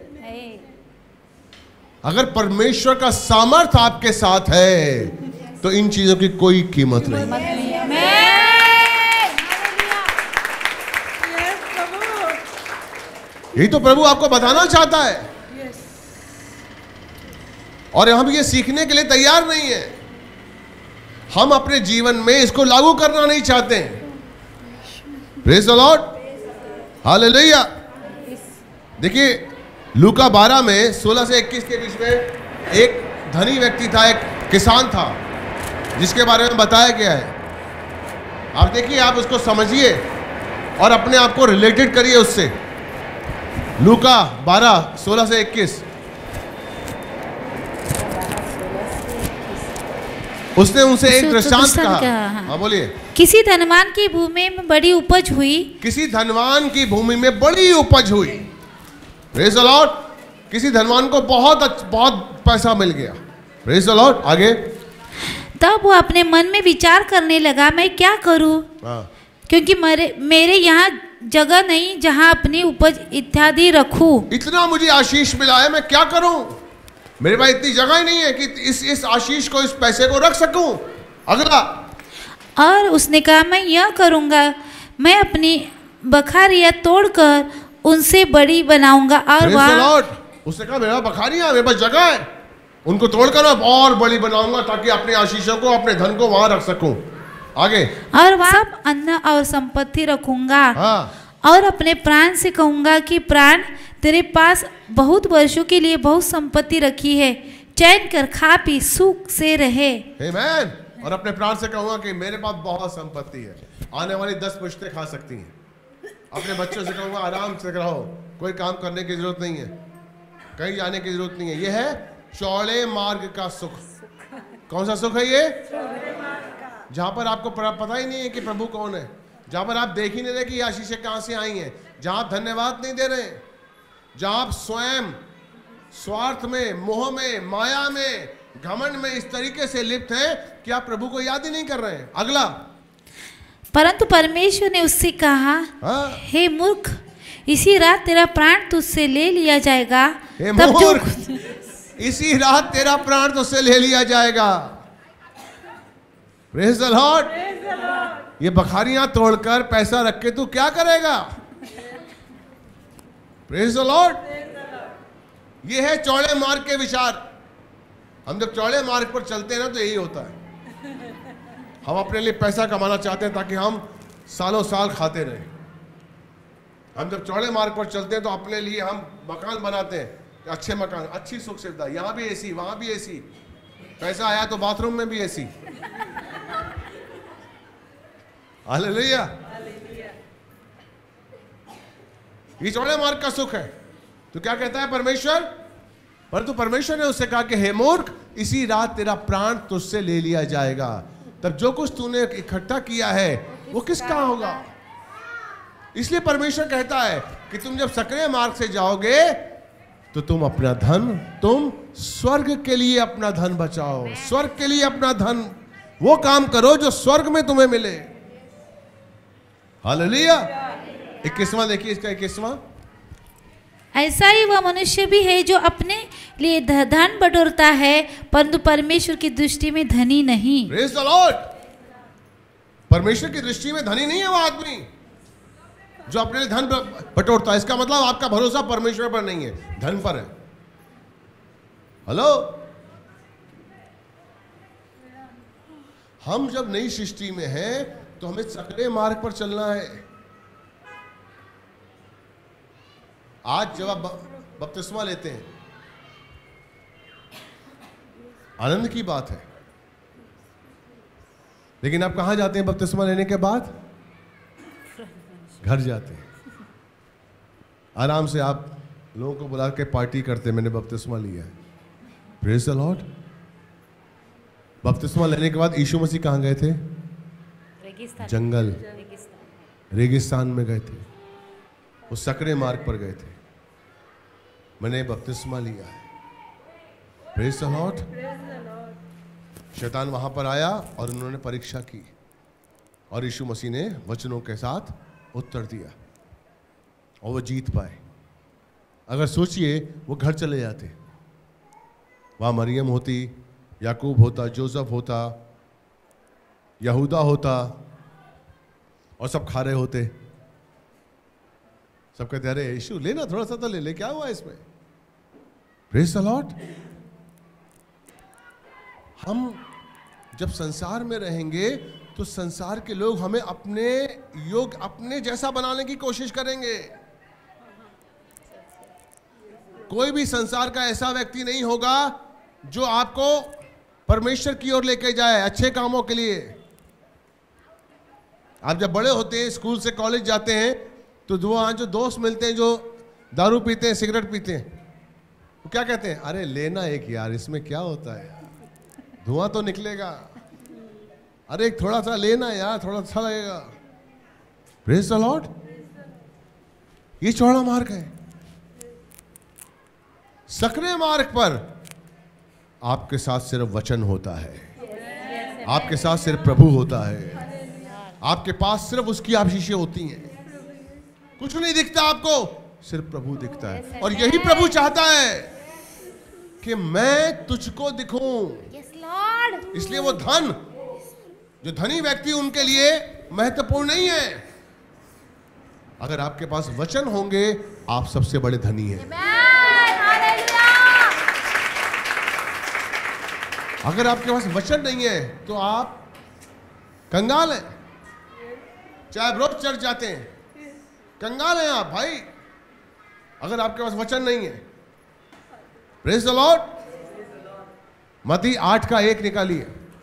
अगर परमेश्वर का सामर्थ्य आपके साथ है तो इन चीजों की कोई कीमत नहीं। यही तो प्रभु आपको बताना चाहता है और हम ये सीखने के लिए तैयार नहीं है। हम अपने जीवन में इसको लागू करना नहीं चाहते। Praise the Lord, hallelujah. देखिए लूका बारह में सोलह से इक्कीस के बीच में एक धनी व्यक्ति था, एक किसान था, जिसके बारे में बताया गया है। आप देखिए, आप उसको समझिए और अपने आप को रिलेटेड करिए उससे। लूका बारह सोलह से इक्कीस। उसने उनसे एक दृष्टांत कहा। हाँ बोलिए। किसी धनवान की भूमि में बड़ी उपज हुई। किसी धनवान की भूमि में बड़ी उपज हुई। Praise the lord. किसी धनवान को बहुत बहुत पैसा मिल गया। Praise the lord. आगे। तब वो अपने मन में विचार करने लगा, मैं क्या करूं? क्योंकि मेरे मेरे यहाँ जगह नहीं जहाँ अपनी उपज इत्यादि रखूं। इतना मुझे आशीष मिला है, मैं क्या करूं? मेरे पास इतनी जगह ही नहीं है कि इस इस आशीष को, इस पैसे को रख सकूं। अगला। और उसने कहा, मैं यह करूंगा, मैं अपनी बखारियां तोड़कर उनसे बड़ी बनाऊंगा और वहाँ। उसने कहा, मेरा बखारियां, मेरे पास जगह है, उनको तोड़कर और बड़ी बनाऊंगा ताकि अपने आशीषों को, अपने धन को वहां रख सकूं। आगे। और वहाँ सब अन्न और संपत्ति रखूंगा। हाँ। और अपने प्राण से कहूंगा कि प्राण, तेरे पास बहुत वर्षों के लिए बहुत संपत्ति रखी है, चैन कर खा पी सुख से रहे। आमीन। और अपने प्राण से कहूंगा कि मेरे पास बहुत संपत्ति है, आने वाली दस पुश्तें खा सकती हैं। अपने बच्चों से कहूंगा, आराम से रहो, कोई काम करने की जरूरत नहीं है, कहीं जाने की जरूरत नहीं है। यह है चौड़े मार्ग का सुख। कौन सा सुख है ये? जहां पर आपको पता ही नहीं है कि प्रभु कौन है, जहां पर आप देख ही नहीं रहे कि ये आशीषें कहां से आई हैं, जहां आप धन्यवाद नहीं दे रहे, जहां आप स्वयं स्वार्थ में, मोह में, माया में, घमंड में इस तरीके से लिप्त हैं कि आप प्रभु को याद ही नहीं कर रहे हैं। अगला, परंतु परमेश्वर ने उससे कहा, हाँ? हे मूर्ख, इसी रात तेरा प्राण तुझसे ले लिया जाएगा। हे तब जो मूर्ख, इसी रात तेरा प्राण तुझसे ले लिया जाएगा। Praise the lord. ये बखारियां तोड़कर पैसा रख के तू क्या करेगा? Praise the lord. ये है चौड़े मार्ग के विचार। हम जब चौड़े मार्ग पर चलते हैं ना तो यही होता है, हम अपने लिए पैसा कमाना चाहते हैं ताकि हम सालों साल खाते रहें। हम जब चौड़े मार्ग पर चलते हैं तो अपने लिए हम मकान बनाते हैं, अच्छे मकान, अच्छी सुख सुविधा, यहाँ भी एसी, वहां भी एसी, पैसा आया तो बाथरूम में भी एसी। हालेलुया। ये चौड़े मार्ग का सुख है। तो क्या कहता है परमेश्वर? परंतु परमेश्वर ने उससे कहा कि हे मूर्ख, इसी रात तेरा प्राण तुझसे ले लिया जाएगा। तब जो कुछ तूने इकट्ठा किया है वो किसका होगा? इसलिए परमेश्वर कहता है कि तुम जब सक्रिय मार्ग से जाओगे तो तुम अपना धन, तुम स्वर्ग के लिए अपना धन बचाओ, स्वर्ग के लिए अपना धन, वो काम करो जो स्वर्ग में तुम्हें मिले। हालेलुया। इक्कीसवां देखिए, इसका इक्कीसवां, ऐसा ही वह मनुष्य भी है जो अपने लिए धन बटोरता है परंतु परमेश्वर की दृष्टि में धनी नहीं। Praise the Lord. परमेश्वर की दृष्टि में धनी नहीं है वो आदमी जो अपने लिए धन बटोरता है। इसका मतलब आपका भरोसा परमेश्वर पर नहीं है, धन पर है। हेलो, हम जब नई सृष्टि में हैं तो हमें सक्रिय मार्ग पर चलना है। आज जब आप बपतिस्मा लेते हैं, आनंद की बात है, लेकिन आप कहां जाते हैं बपतिस्मा लेने के बाद? घर जाते हैं। आराम से आप लोगों को बुला के पार्टी करते हैं, मैंने बपतिस्मा लिया है। Praise the lord. बपतिस्मा लेने के बाद यीशु मसीह कहां गए थे? जंगल, रेगिस्तान में गए थे, वो सक्रिय मार्ग पर गए थे। मैंने बपतिस्मा लिया है। Praise the lord. शैतान वहां पर आया और उन्होंने परीक्षा की और यीशु मसीह ने वचनों के साथ उत्तर दिया और वो जीत पाए। अगर सोचिए वो घर चले जाते, वहां मरियम होती, याकूब होता, जोसेफ होता, यहूदा होता और सब खा रहे होते, सब कहते अरे यीशु लेना, थोड़ा सा तो ले ले, क्या हुआ इसमें? Praise the Lord. हम जब संसार में रहेंगे तो संसार के लोग हमें अपने योग, अपने जैसा बनाने की कोशिश करेंगे। कोई भी संसार का ऐसा व्यक्ति नहीं होगा जो आपको परमेश्वर की ओर लेके जाए अच्छे कामों के लिए। आप जब बड़े होते हैं, स्कूल से कॉलेज जाते हैं, तो वहां जो दोस्त मिलते हैं जो दारू पीते हैं, सिगरेट पीते हैं, वो क्या कहते हैं? अरे लेना एक यार, इसमें क्या होता है, धुआं तो निकलेगा, अरे एक थोड़ा सा लेना यार, थोड़ा अच्छा लगेगा। Praise the lord. ये चौड़ा मार्ग है। सक्रिय मार्ग पर आपके साथ सिर्फ वचन होता है, आपके साथ सिर्फ प्रभु होता है, आपके पास सिर्फ उसकी आशीषें होती हैं, कुछ नहीं दिखता आपको, सिर्फ प्रभु दिखता है। और यही प्रभु चाहता है कि मैं तुझको दिखूं। इसलिए वो धन, जो धनी व्यक्ति उनके लिए महत्वपूर्ण नहीं है। अगर आपके पास वचन होंगे, आप सबसे बड़े धनी हैं। अगर आपके पास वचन नहीं है तो आप कंगाल हैं। चाहे आप रोज चर्च जाते हैं, कंगाल हैं आप भाई, अगर आपके पास वचन नहीं है। Praise the lord. मत्ती आठ का एक निकालिए।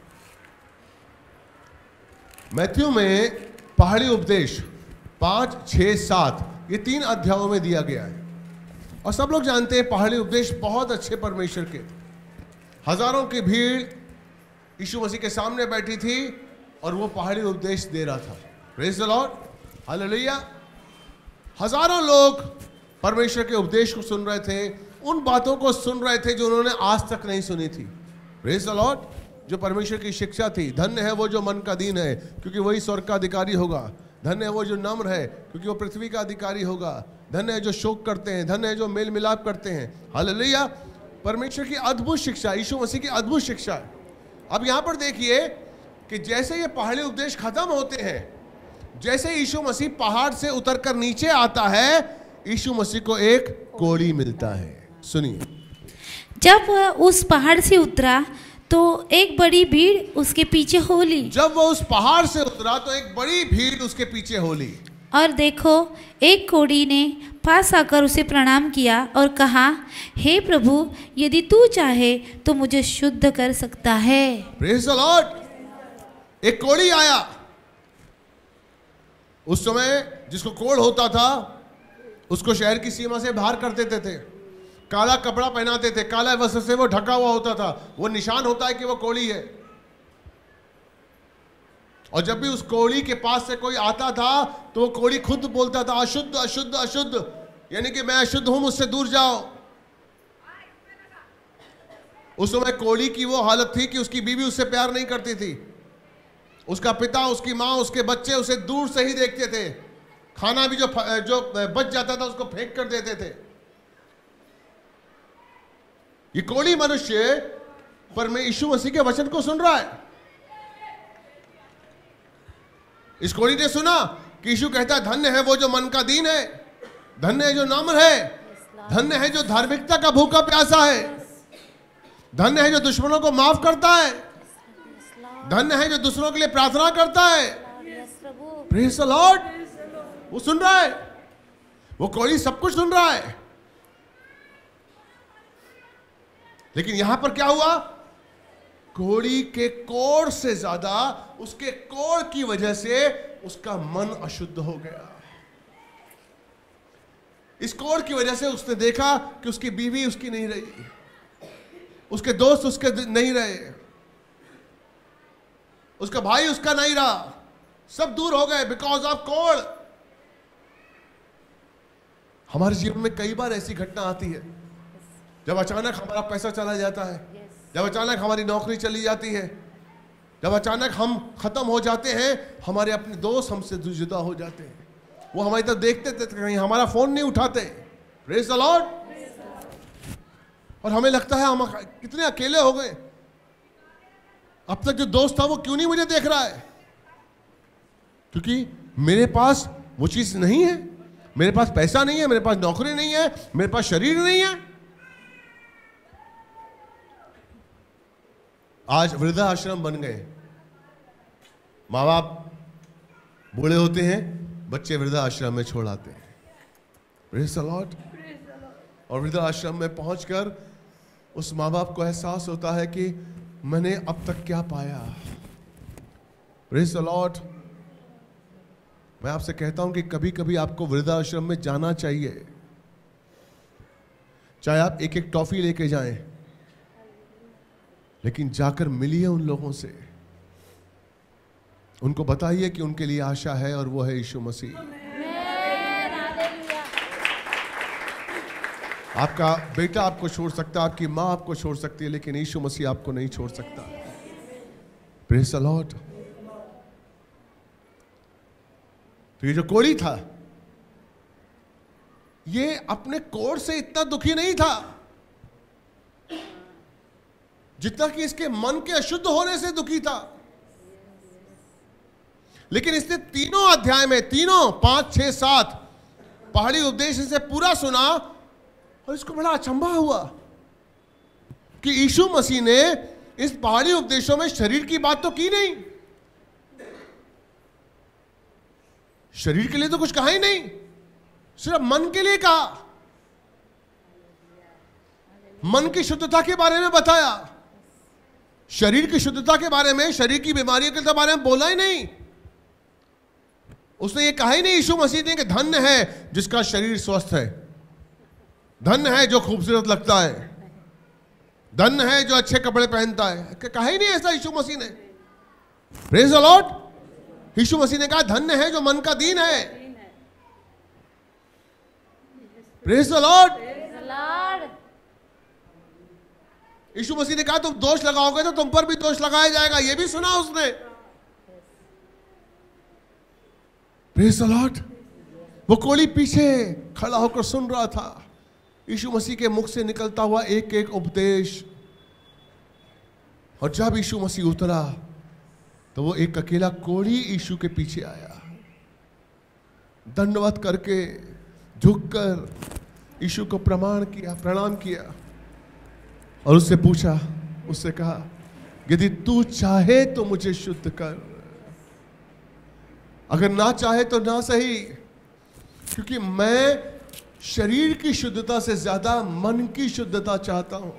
मैथ्यू में पहाड़ी उपदेश पांच, छह, सात, ये तीन अध्यायों में दिया गया है। और सब लोग जानते हैं पहाड़ी उपदेश बहुत अच्छे परमेश्वर के। हजारों की भीड़ यीशु मसीह के सामने बैठी थी और वो पहाड़ी उपदेश दे रहा था। Praise the Lord, hallelujah. हजारों लोग परमेश्वर के उपदेश को सुन रहे थे, उन बातों को सुन रहे थे जो उन्होंने आज तक नहीं सुनी थी। प्रेज द लॉर्ड, जो परमेश्वर की शिक्षा थी। धन्य है वो जो मन का दीन है, क्योंकि वही स्वर्ग का अधिकारी होगा। धन्य है वो जो नम्र है, क्योंकि वो पृथ्वी का अधिकारी होगा। धन्य है जो शोक करते हैं, धन्य है जो मेल मिलाप करते हैं। हालेलुया। परमेश्वर की अद्भुत शिक्षा, यीशु मसीह की अद्भुत शिक्षा। अब यहां पर देखिए कि जैसे ये पहाड़ी उपदेश खत्म होते हैं, जैसे यीशु मसीह पहाड़ से उतरकर नीचे आता है, यीशु मसीह को एक कोढ़ी मिलता है। सुनिए, जब वह उस पहाड़ से उतरा तो एक बड़ी भीड़ उसके पीछे हो ली। जब वो उस पहाड़ से उतरा तो एक बड़ी भीड़ उसके पीछे हो ली। और देखो, एक कोढ़ी ने पास आकर उसे प्रणाम किया और कहा, हे प्रभु, यदि तू चाहे तो मुझे शुद्ध कर सकता है। Praise the lord. एक कोढ़ी आया। उस समय जिसको कोढ़ होता था उसको शहर की सीमा से बाहर कर देते थे, काला कपड़ा पहनाते थे, काला वस्त्र से वो ढका हुआ होता था। वो निशान होता है कि वो कोढ़ी है। और जब भी उस कोढ़ी के पास से कोई आता था तो वो कोढ़ी खुद बोलता था, अशुद्ध अशुद्ध अशुद्ध, यानी कि मैं अशुद्ध हूं, मुझसे दूर जाओ। उस समय कोढ़ी की वो हालत थी कि उसकी बीवी उससे प्यार नहीं करती थी। उसका पिता, उसकी माँ, उसके बच्चे उसे दूर से ही देखते थे। खाना भी जो जो बच जाता था उसको फेंक कर देते थे। ये कोढ़ी मनुष्य पर मैं यीशु मसीह के वचन को सुन रहा है। इस कोढ़ी ने सुना कि यीशु कहता है, धन्य है वो जो मन का दीन है, धन्य है जो नम्र है, धन्य है जो धार्मिकता का भूखा प्यासा है, धन्य है जो दुश्मनों को माफ करता है, धन्य है जो दूसरों के लिए प्रार्थना करता है। Praise the lord. वो सुन रहा है, वो कोढ़ी सब कुछ सुन रहा है। लेकिन यहां पर क्या हुआ? कोढ़ी के कोढ़ से ज्यादा उसके कोढ़ की वजह से उसका मन अशुद्ध हो गया। इस कोढ़ की वजह से उसने देखा कि उसकी बीवी उसकी नहीं रही, उसके दोस्त उसके नहीं रहे, उसका भाई उसका नहीं रहा, सब दूर हो गए बिकॉज ऑफ कोढ़। हमारे जीवन में कई बार ऐसी घटना आती है जब अचानक हमारा पैसा चला जाता है, जब अचानक हमारी नौकरी चली जाती है, जब अचानक हम खत्म हो जाते हैं, हमारे अपने दोस्त हमसे जुदा हो जाते हैं, वो हमारी तरफ देखते थे, कहीं हमारा फोन नहीं उठाते। Praise the Lord. और हमें लगता है हम कितने अकेले हो गए, अब तक जो दोस्त था वो क्यों नहीं मुझे देख रहा है? क्योंकि मेरे पास वो चीज नहीं है, मेरे पास पैसा नहीं है, मेरे पास नौकरी नहीं है, मेरे पास शरीर नहीं है। आज वृद्धा आश्रम बन गए। माँ बाप बूढ़े होते हैं, बच्चे वृद्धा आश्रम में छोड़ आते हैं। Praise the Lord. और वृद्धा आश्रम में पहुंचकर उस माँ बाप को एहसास होता है कि मैंने अब तक क्या पाया। Praise the lord. मैं आपसे कहता हूं कि कभी कभी आपको वृद्धा आश्रम में जाना चाहिए, चाहे आप एक एक टॉफी लेके जाएं, लेकिन जाकर मिलिए उन लोगों से, उनको बताइए कि उनके लिए आशा है और वो है यीशु मसीह। आपका बेटा आपको छोड़ सकता है, आपकी मां आपको छोड़ सकती है, लेकिन यीशु मसीह आपको नहीं छोड़ सकता। Praise the Lord. तो ये जो कोढ़ी था, ये अपने कोढ़ से इतना दुखी नहीं था जितना कि इसके मन के अशुद्ध होने से दुखी था। लेकिन इसने तीनों अध्याय में, तीनों पांच छह सात पहाड़ी उपदेश से पूरा सुना और इसको बड़ा अचंभा हुआ कि यीशु मसीह ने इस पहाड़ी उपदेशों में शरीर की बात तो की नहीं, शरीर के लिए तो कुछ कहा ही नहीं, सिर्फ मन के लिए कहा, मन की शुद्धता के बारे में बताया, शरीर की शुद्धता के बारे में, शरीर की बीमारियों के बारे में बोला ही नहीं। उसने ये कहा ही नहीं यीशु मसीह ने कि धन्य है जिसका शरीर स्वस्थ है, धन्य है जो खूबसूरत लगता है, धन्य है जो अच्छे कपड़े पहनता है। कहा ही नहीं ऐसा यीशु मसीह ने। Praise the lord. यीशु मसीह ने कहा धन्य है जो मन का दीन है। Praise the lord. यीशु मसीह ने कहा तुम दोष लगाओगे तो तुम पर भी दोष लगाया जाएगा, यह भी सुना उसने। Praise the lord. वो कोढ़ी पीछे खड़ा होकर सुन रहा था यीशु मसीह के मुख से निकलता हुआ एक एक उपदेश। और जब यीशु मसीह उतरा तो वो एक अकेला कोढ़ी यीशु के पीछे आया, दंडवत करके झुककर यीशु को प्रणाम किया प्रणाम किया और उससे पूछा, उससे कहा यदि तू चाहे तो मुझे शुद्ध कर, अगर ना चाहे तो ना सही, क्योंकि मैं शरीर की शुद्धता से ज्यादा मन की शुद्धता चाहता हूं।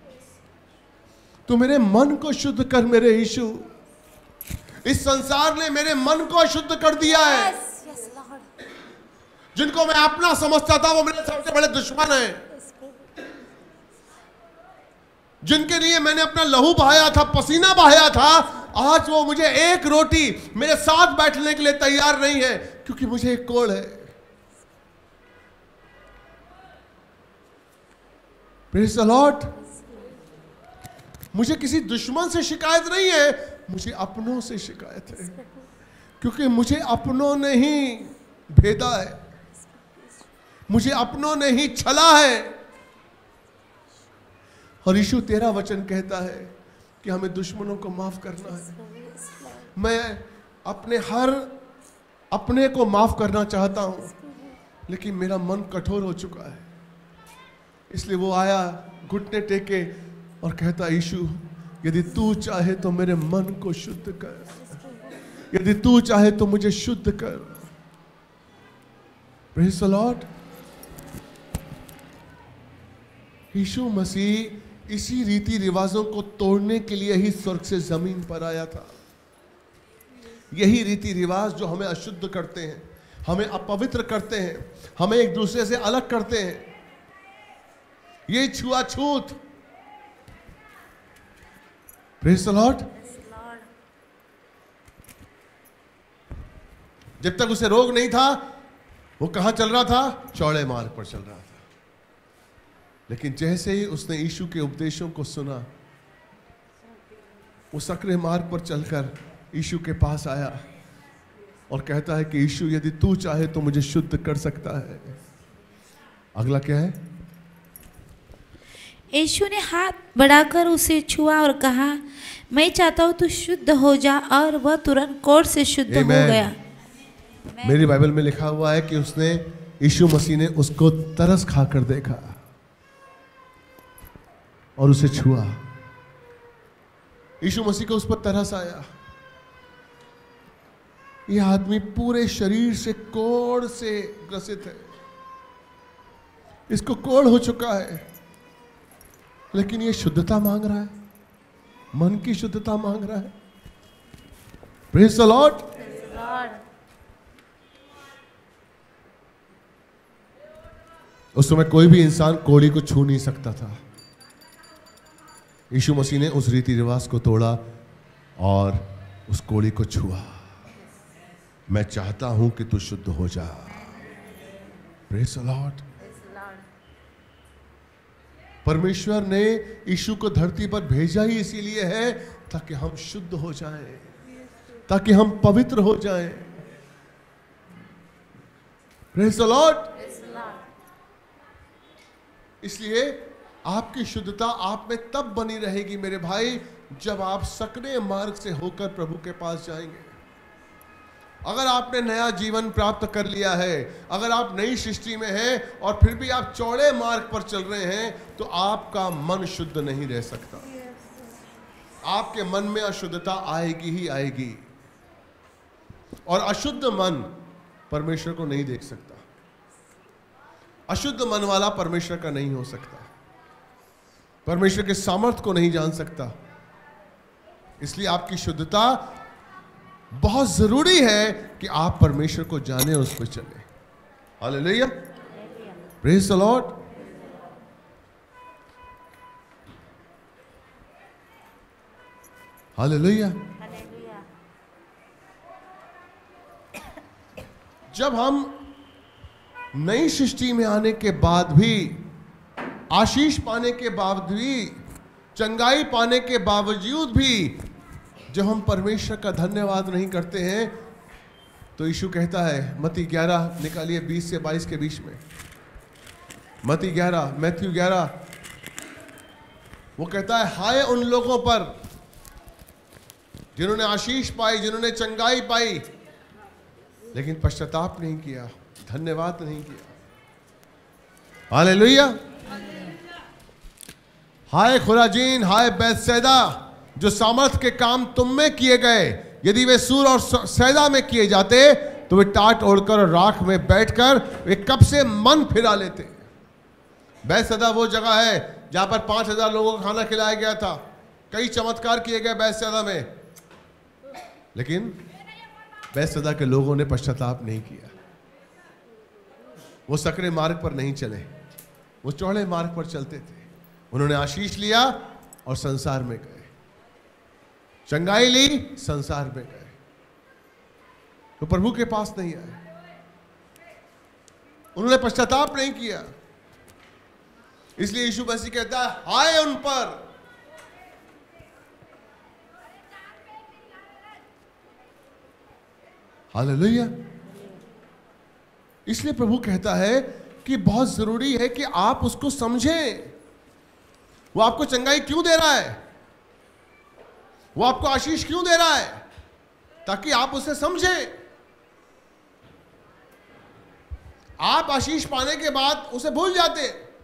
तू मेरे मन को शुद्ध कर मेरे यीशु। इस संसार ने मेरे मन को अशुद्ध कर दिया है। जिनको मैं अपना समझता था वो मेरे सबसे बड़े दुश्मन हैं। जिनके लिए मैंने अपना लहू बहाया था, पसीना बहाया था, आज वो मुझे एक रोटी मेरे साथ बैठने के लिए तैयार नहीं है, क्योंकि मुझे एक कोढ़ है। Praise the lord. मुझे किसी दुश्मन से शिकायत नहीं है, मुझे अपनों से शिकायत है, क्योंकि मुझे अपनों ने ही भेदा है, मुझे अपनों ने ही छला है। और यीशु तेरा वचन कहता है कि हमें दुश्मनों को माफ करना है। मैं अपने हर अपने को माफ करना चाहता हूं, लेकिन मेरा मन कठोर हो चुका है। इसलिए वो आया घुटने टेके और कहता, यीशु यदि तू चाहे तो मेरे मन को शुद्ध कर, यदि तू चाहे तो मुझे शुद्ध कर। Praise the lord. यीशु मसीह इसी रीति रिवाजों को तोड़ने के लिए ही स्वर्ग से जमीन पर आया था। यही रीति रिवाज जो हमें अशुद्ध करते हैं, हमें अपवित्र करते हैं, हमें एक दूसरे से अलग करते हैं। ये छुआछूत। Praise the lord. जब तक उसे रोग नहीं था वो कहां चल रहा था? चौड़े मार्ग पर चल रहा था। लेकिन जैसे ही उसने यीशु के उपदेशों को सुना, वो सकरे मार्ग पर चलकर यीशु के पास आया और कहता है कि यीशु यदि तू चाहे तो मुझे शुद्ध कर सकता है। अगला क्या है? यीशु ने हाथ बढ़ाकर उसे छुआ और कहा, मैं चाहता हूं तू शुद्ध हो जा, और वह तुरंत कोढ़ से शुद्ध हो गया। मेरी बाइबल में लिखा हुआ है कि उसने यीशु मसीह ने उसको तरस खाकर देखा और उसे छुआ। यीशु मसीह को उस पर तरस आया। यह आदमी पूरे शरीर से कोढ़ से ग्रसित है, इसको कोढ़ हो चुका है, लेकिन ये शुद्धता मांग रहा है, मन की शुद्धता मांग रहा है। Praise the lord. उस समय कोई भी इंसान कोढ़ी को छू नहीं सकता था। यीशु मसीह ने उस रीति रिवाज को तोड़ा और उस कोढ़ी को छुआ। मैं चाहता हूं कि तू शुद्ध हो जा। Praise the Lord. परमेश्वर ने यीशु को धरती पर भेजा ही इसीलिए है ताकि हम शुद्ध हो जाएं, ताकि हम पवित्र हो जाएं। Praise the Lord. इसलिए आपकी शुद्धता आप में तब बनी रहेगी मेरे भाई, जब आप सकरे मार्ग से होकर प्रभु के पास जाएंगे। अगर आपने नया जीवन प्राप्त कर लिया है, अगर आप नई सृष्टि में हैं और फिर भी आप चौड़े मार्ग पर चल रहे हैं, तो आपका मन शुद्ध नहीं रह सकता। आपके मन में अशुद्धता आएगी ही आएगी, और अशुद्ध मन परमेश्वर को नहीं देख सकता। अशुद्ध मन वाला परमेश्वर का नहीं हो सकता, परमेश्वर के सामर्थ्य को नहीं जान सकता। इसलिए आपकी शुद्धता बहुत जरूरी है कि आप परमेश्वर को जाने और उस पर चले। Hallelujah. Praise the Lord. Hallelujah. जब हम नई सृष्टि में आने के बाद भी, आशीष पाने के बावजूद भी, चंगाई पाने के बावजूद भी जब हम परमेश्वर का धन्यवाद नहीं करते हैं, तो यीशु कहता है, मत्ती ग्यारह निकालिए बीस से बाईस के बीच में, मत्ती ग्यारह, मैथ्यू ग्यारह, वो कहता है, हाय उन लोगों पर जिन्होंने आशीष पाई, जिन्होंने चंगाई पाई, लेकिन पश्चाताप नहीं किया, धन्यवाद नहीं किया। हालेलुया। हाय खुराजीन, हाय बैतसैदा, जो सामर्थ के काम तुम में किए गए, यदि वे सूर और सैदा में किए जाते तो वे टाट ओढ़कर और राख में बैठकर वे कब से मन फिरा लेते। बैतसैदा वो जगह है जहां पर पांच हजार लोगों को खाना खिलाया गया था, कई चमत्कार किए गए बैतसैदा में, लेकिन बैतसैदा के लोगों ने पश्चाताप नहीं किया। वो सकरे मार्ग पर नहीं चले, वो चौड़े मार्ग पर चलते थे। उन्होंने आशीष लिया और संसार में गए, चंगाई ली, संसार में गए, तो प्रभु के पास नहीं आए। उन्होंने पश्चाताप नहीं किया। इसलिए यीशु मसीह कहता है, हाय उन पर। हालेलुया। इसलिए प्रभु कहता है कि बहुत जरूरी है कि आप उसको समझें। वो आपको चंगाई क्यों दे रहा है, वो आपको आशीष क्यों दे रहा है, ताकि आप उसे समझें। आप आशीष पाने के बाद उसे भूल जाते।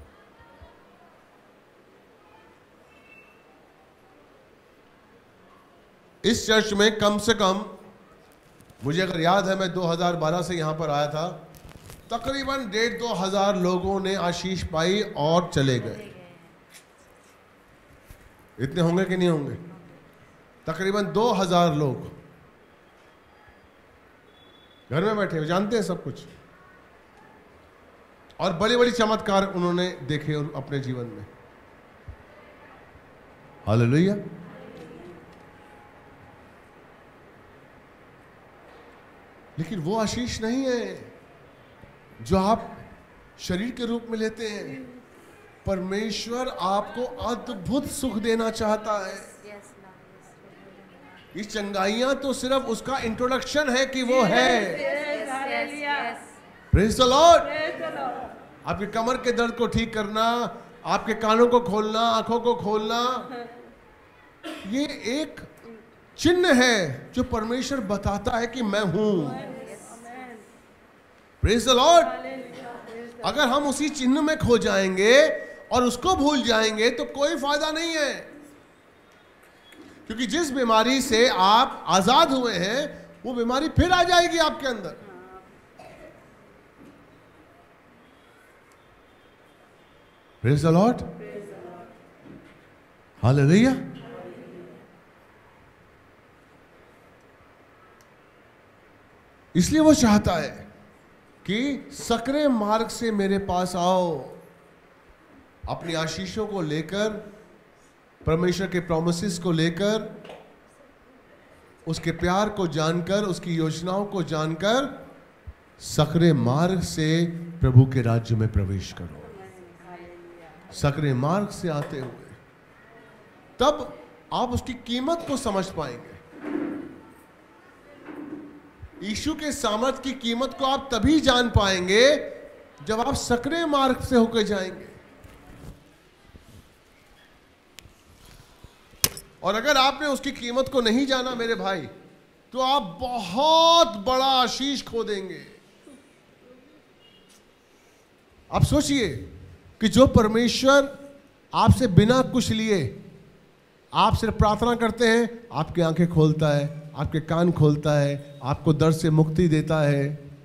इस चर्च में कम से कम, मुझे अगर याद है, मैं दो हज़ार बारह से यहां पर आया था, तकरीबन डेढ़ दो हजार लोगों ने आशीष पाई और चले गए। इतने होंगे कि नहीं होंगे? तकरीबन दो हजार लोग घर में बैठे हुए, जानते हैं सब कुछ, और बड़ी बड़ी चमत्कार उन्होंने देखे अपने जीवन में। हालेलुया। लेकिन वो आशीष नहीं है जो आप शरीर के रूप में लेते हैं। परमेश्वर आपको अद्भुत सुख देना चाहता है। ये चंगाइयां तो सिर्फ उसका इंट्रोडक्शन है कि वो है। Praise the Lord. आपके कमर के दर्द को ठीक करना, आपके कानों को खोलना, आंखों को खोलना, ये एक चिन्ह है जो परमेश्वर बताता है कि मैं हूं। Praise the Lord. अगर हम उसी चिन्ह में खो जाएंगे और उसको भूल जाएंगे तो कोई फायदा नहीं है, क्योंकि जिस बीमारी से आप आजाद हुए हैं वो बीमारी फिर आ जाएगी आपके अंदर। Praise the Lord. हालेलुया। इसलिए वो चाहता है कि सकरे मार्ग से मेरे पास आओ, अपनी आशीषों को लेकर, परमेश्वर के प्रॉमिसेस को लेकर, उसके प्यार को जानकर, उसकी योजनाओं को जानकर, सकरे मार्ग से प्रभु के राज्य में प्रवेश करो। सकरे मार्ग से आते हुए तब आप उसकी कीमत को समझ पाएंगे। यीशु के सामर्थ की कीमत को आप तभी जान पाएंगे जब आप सकरे मार्ग से होकर जाएंगे। और अगर आपने उसकी कीमत को नहीं जाना मेरे भाई, तो आप बहुत बड़ा आशीष खो देंगे। आप सोचिए कि जो परमेश्वर आपसे बिना कुछ लिए, आप सिर्फ प्रार्थना करते हैं, आपकी आंखें खोलता है, आपके कान खोलता है, आपको दर्द से मुक्ति देता है,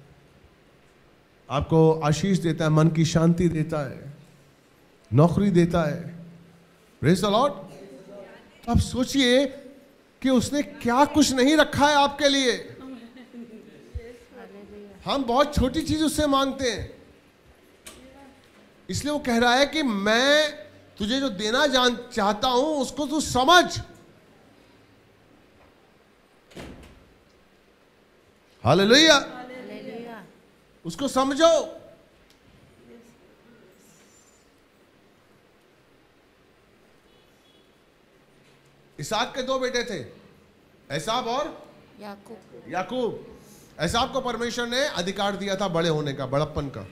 आपको आशीष देता है, मन की शांति देता है, नौकरी देता है। Praise the Lord. तो आप सोचिए कि उसने क्या कुछ नहीं रखा है आपके लिए। हम बहुत छोटी चीज उससे मांगते हैं, इसलिए वो कह रहा है कि मैं तुझे जो देना जान चाहता हूं उसको तू समझ। हालेलुया। उसको समझो। इसहाक के दो बेटे थे, एसाव और याकूब। याकूब। एसाव को परमेश्वर ने अधिकार दिया था बड़े होने का, बड़प्पन का,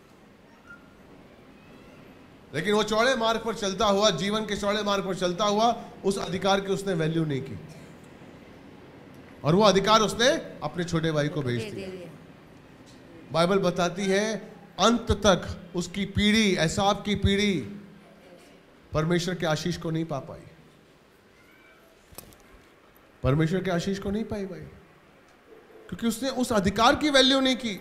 लेकिन वो चौड़े मार्ग पर चलता हुआ, जीवन के चौड़े मार्ग पर चलता हुआ, उस अधिकार की उसने वैल्यू नहीं की और वो अधिकार उसने अपने छोटे भाई को भेज दिया। बाइबल बताती है अंत तक उसकी पीढ़ी, एसाव की पीढ़ी परमेश्वर के आशीष को नहीं पा पाई, परमेश्वर के आशीष को नहीं पाई भाई, क्योंकि उसने उस अधिकार की वैल्यू नहीं की।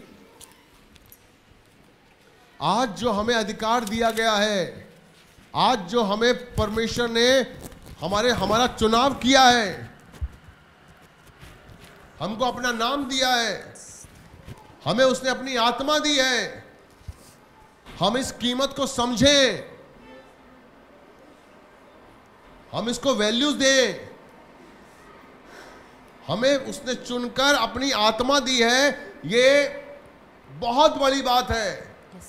आज जो हमें अधिकार दिया गया है, आज जो हमें परमेश्वर ने हमारे हमारा चुनाव किया है, हमको अपना नाम दिया है, हमें उसने अपनी आत्मा दी है, हम इस कीमत को समझें, हम इसको वैल्यूज दें। हमें उसने चुनकर अपनी आत्मा दी है, ये बहुत बड़ी बात है।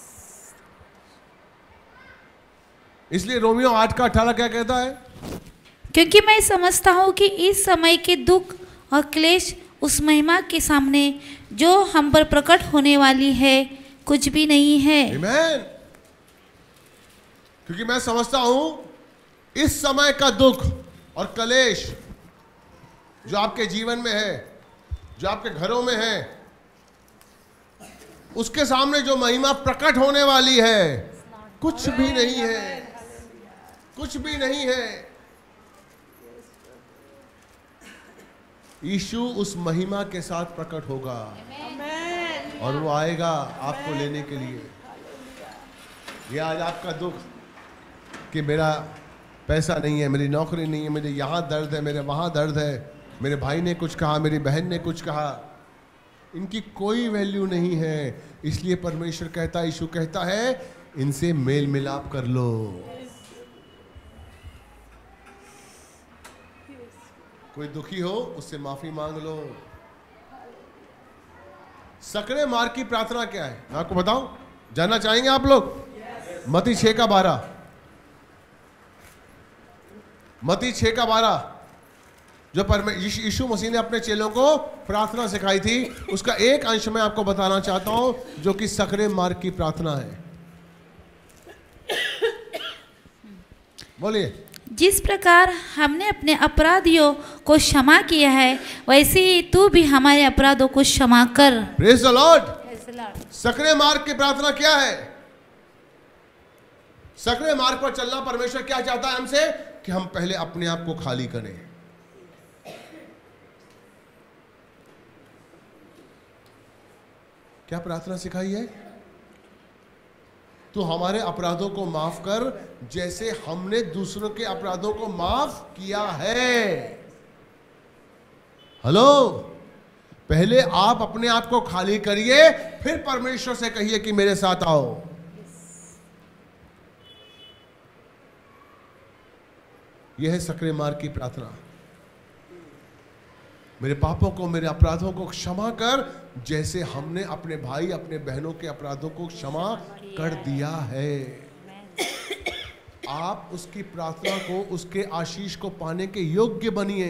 इसलिए रोमियो आठ का अठारह क्या कहता है? क्योंकि मैं समझता हूँ कि इस समय के दुख और क्लेश उस महिमा के सामने जो हम पर प्रकट होने वाली है कुछ भी नहीं है। आमीन। क्योंकि मैं समझता हूं इस समय का दुख और क्लेश जो आपके जीवन में है, जो आपके घरों में है, उसके सामने जो महिमा प्रकट होने वाली है कुछ भी नहीं है, कुछ भी नहीं है। यीशु उस महिमा के साथ प्रकट होगा और वो आएगा आपको लेने के लिए। ये आज आपका दुख कि मेरा पैसा नहीं है, मेरी नौकरी नहीं है, मेरे यहाँ दर्द है, मेरे वहाँ दर्द है, मेरे भाई ने कुछ कहा, मेरी बहन ने कुछ कहा, इनकी कोई वैल्यू नहीं है। इसलिए परमेश्वर कहता है, यीशु कहता है, इनसे मेल मिलाप कर लो। कोई दुखी हो उससे माफी मांग लो। सकरे मार्ग की प्रार्थना क्या है मैं आपको बताऊं, जानना चाहेंगे आप लोग? मत्ती छह का बारह, मत्ती छह का बारह, जो परमेश्वर यीशु मसीह ने अपने चेलों को प्रार्थना सिखाई थी, उसका एक अंश मैं आपको बताना चाहता हूं, जो कि सकरे मार्ग की प्रार्थना है। बोलिए। जिस प्रकार हमने अपने अपराधियों को क्षमा किया है, वैसे ही तू भी हमारे अपराधों को क्षमा कर। Praise the Lord. सकरे मार्ग की प्रार्थना क्या है? सकरे मार्ग पर चलना परमेश्वर क्या चाहता है हमसे? कि हम पहले अपने आप को खाली करें। क्या प्रार्थना सिखाई है? तो हमारे अपराधों को माफ कर जैसे हमने दूसरों के अपराधों को माफ किया है। हेलो, पहले आप अपने आप को खाली करिए, फिर परमेश्वर से कहिए कि मेरे साथ आओ। यह है सकरे मार्ग की प्रार्थना। मेरे पापों को, मेरे अपराधों को क्षमा कर जैसे हमने अपने भाई, अपने बहनों के अपराधों को क्षमा कर दिया है। आप उसकी प्रार्थना को, उसके आशीष को पाने के योग्य बनिए।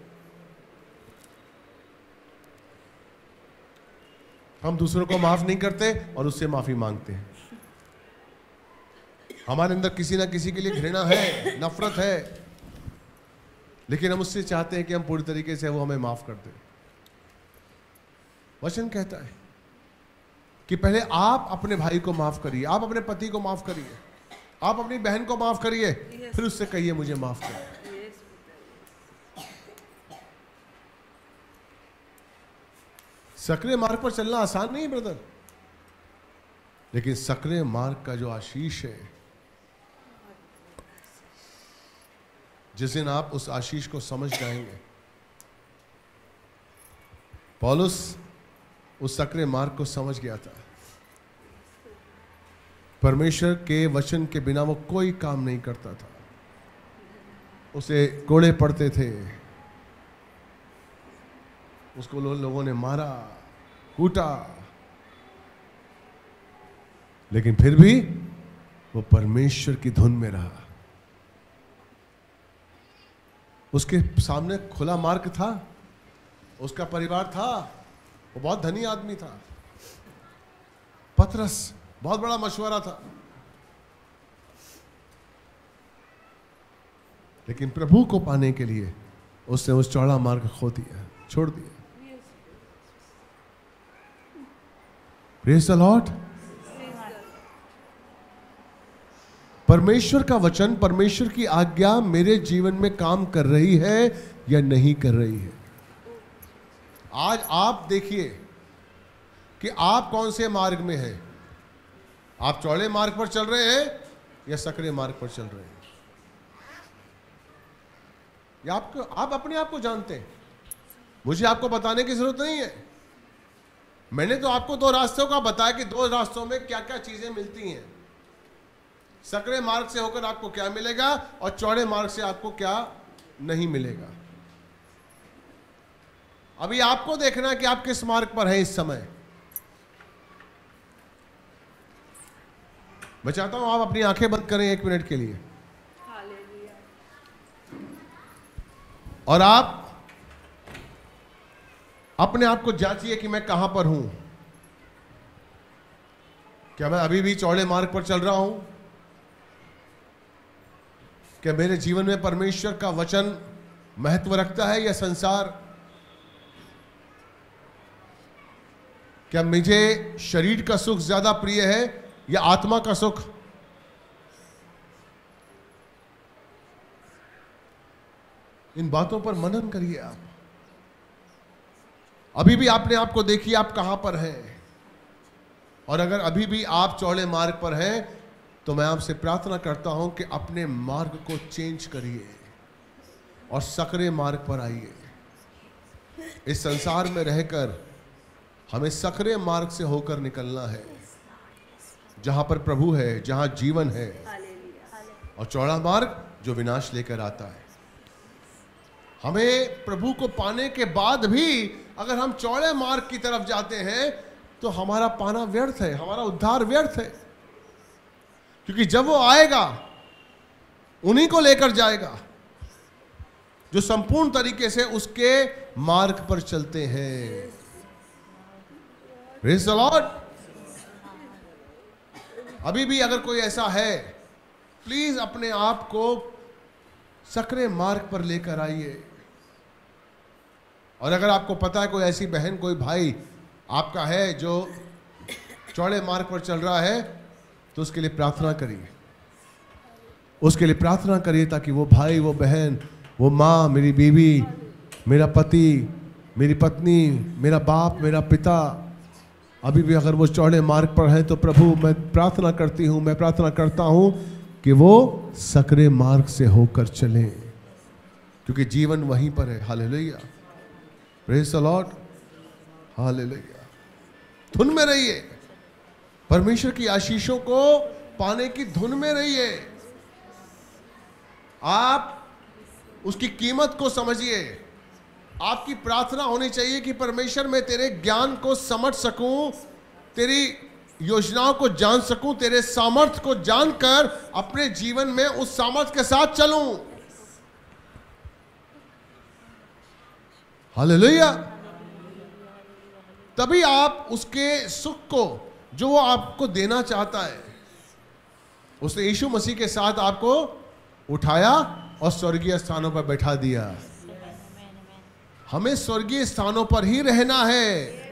हम दूसरों को माफ नहीं करते और उससे माफी मांगते हैं। हमारे अंदर किसी ना किसी के लिए घृणा है, नफरत है, लेकिन हम उससे चाहते हैं कि हम पूरी तरीके से वो हमें माफ कर दे। वचन कहता है कि पहले आप अपने भाई को माफ करिए, आप अपने पति को माफ करिए, आप अपनी बहन को माफ करिए, फिर उससे कहिए मुझे माफ कर। सकरे मार्ग पर चलना आसान नहीं ब्रदर, लेकिन सकरे मार्ग का जो आशीष है, जिस दिन आप उस आशीष को समझ जाएंगे। पौलुस उस सकरे मार्ग को समझ गया था। परमेश्वर के वचन के बिना वो कोई काम नहीं करता था। उसे कोड़े पड़ते थे, उसको लोगों ने मारा, कूटा, लेकिन फिर भी वो परमेश्वर की धुन में रहा। उसके सामने खुला मार्ग था, उसका परिवार था, वो बहुत धनी आदमी था। पतरस, बहुत बड़ा मशवरा था, लेकिन प्रभु को पाने के लिए उसने उस चौड़ा मार्ग खो दिया, छोड़ दिया। Praise the Lord. परमेश्वर का वचन, परमेश्वर की आज्ञा मेरे जीवन में काम कर रही है या नहीं कर रही है। आज आप देखिए कि आप कौन से मार्ग में हैं। आप चौड़े मार्ग पर चल रहे हैं या सकरे मार्ग पर चल रहे हैं। या आपको, आप अपने आप को जानते हैं। मुझे आपको बताने की जरूरत नहीं है। मैंने तो आपको दो रास्तों का बताया कि दो रास्तों में क्या क्या चीजें मिलती हैं। सकरे मार्ग से होकर आपको क्या मिलेगा और चौड़े मार्ग से आपको क्या नहीं मिलेगा। अभी आपको देखना है कि आप किस मार्ग पर हैं इस समय। मैं चाहता हूं आप अपनी आंखें बंद करें एक मिनट के लिए और आप अपने आप को जांचिए कि मैं कहां पर हूं। क्या मैं अभी भी चौड़े मार्ग पर चल रहा हूं? क्या मेरे जीवन में परमेश्वर का वचन महत्व रखता है या संसार? क्या मुझे शरीर का सुख ज्यादा प्रिय है या आत्मा का सुख? इन बातों पर मनन करिए आप। अभी भी आपने आपको देखिए आप कहां पर हैं। और अगर अभी भी आप चौड़े मार्ग पर हैं तो मैं आपसे प्रार्थना करता हूं कि अपने मार्ग को चेंज करिए और सकरे मार्ग पर आइए। इस संसार में रहकर हमें सकरे मार्ग से होकर निकलना है, जहां पर प्रभु है, जहां जीवन है, और चौड़ा मार्ग जो विनाश लेकर आता है। हमें प्रभु को पाने के बाद भी अगर हम चौड़े मार्ग की तरफ जाते हैं तो हमारा पाना व्यर्थ है, हमारा उद्धार व्यर्थ है। क्योंकि जब वो आएगा उन्हीं को लेकर जाएगा जो संपूर्ण तरीके से उसके मार्ग पर चलते हैं। Praise the Lord. अभी भी अगर कोई ऐसा है, प्लीज अपने आप को सकरे मार्ग पर लेकर आइए। और अगर आपको पता है कोई ऐसी बहन, कोई भाई आपका है जो चौड़े मार्ग पर चल रहा है, तो उसके लिए प्रार्थना करिए, उसके लिए प्रार्थना करिए ताकि वो भाई, वो बहन, वो माँ, मेरी बीवी, मेरा पति, मेरी पत्नी, मेरा बाप, मेरा पिता अभी भी अगर वो चौड़े मार्ग पर है तो प्रभु मैं प्रार्थना करती हूँ, मैं प्रार्थना करता हूँ कि वो सकरे मार्ग से होकर चलें, क्योंकि जीवन वहीं पर है। Hallelujah, praise the Lord, hallelujah. धुन में रहिए, परमेश्वर की आशीषों को पाने की धुन में रहिए। आप उसकी कीमत को समझिए। आपकी प्रार्थना होनी चाहिए कि परमेश्वर मैं तेरे ज्ञान को समझ सकूं, तेरी योजनाओं को जान सकूं, तेरे सामर्थ्य को जानकर अपने जीवन में उस सामर्थ्य के साथ चलूं। हालेलुया। तभी आप उसके सुख को जो वो आपको देना चाहता है, उसने यीशु मसीह के साथ आपको उठाया और स्वर्गीय स्थानों पर बैठा दिया। हमें स्वर्गीय स्थानों पर ही रहना है।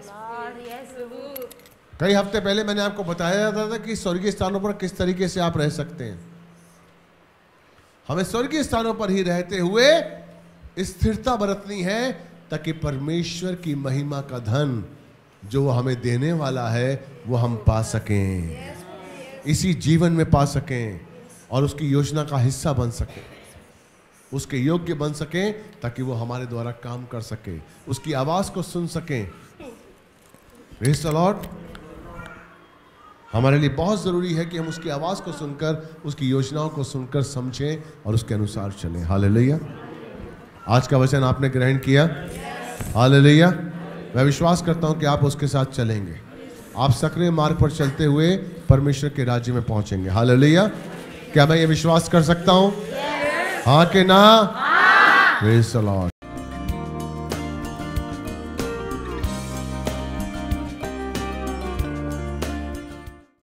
कई हफ्ते पहले मैंने आपको बताया जाता था कि स्वर्गीय स्थानों पर किस तरीके से आप रह सकते हैं। हमें स्वर्गीय स्थानों पर ही रहते हुए स्थिरता बरतनी है ताकि परमेश्वर की महिमा का धन जो वो हमें देने वाला है वो हम पा सकें, इसी जीवन में पा सकें और उसकी योजना का हिस्सा बन सकें, उसके योग्य बन सकें ताकि वो हमारे द्वारा काम कर सके, उसकी आवाज को सुन सकें। Praise the lord. हमारे लिए बहुत जरूरी है कि हम उसकी आवाज को सुनकर, उसकी योजनाओं को सुनकर समझें और उसके अनुसार चलें। हालेलुया। आज का वचन आपने ग्रहण किया? हालेलुया। मैं विश्वास करता हूं कि आप उसके साथ चलेंगे। आप सक्रिय मार्ग पर चलते हुए परमेश्वर के राज्य में पहुंचेंगे। हालेलुया। क्या मैं ये विश्वास कर सकता हूं? हाँ कि ना? Praise the Lord.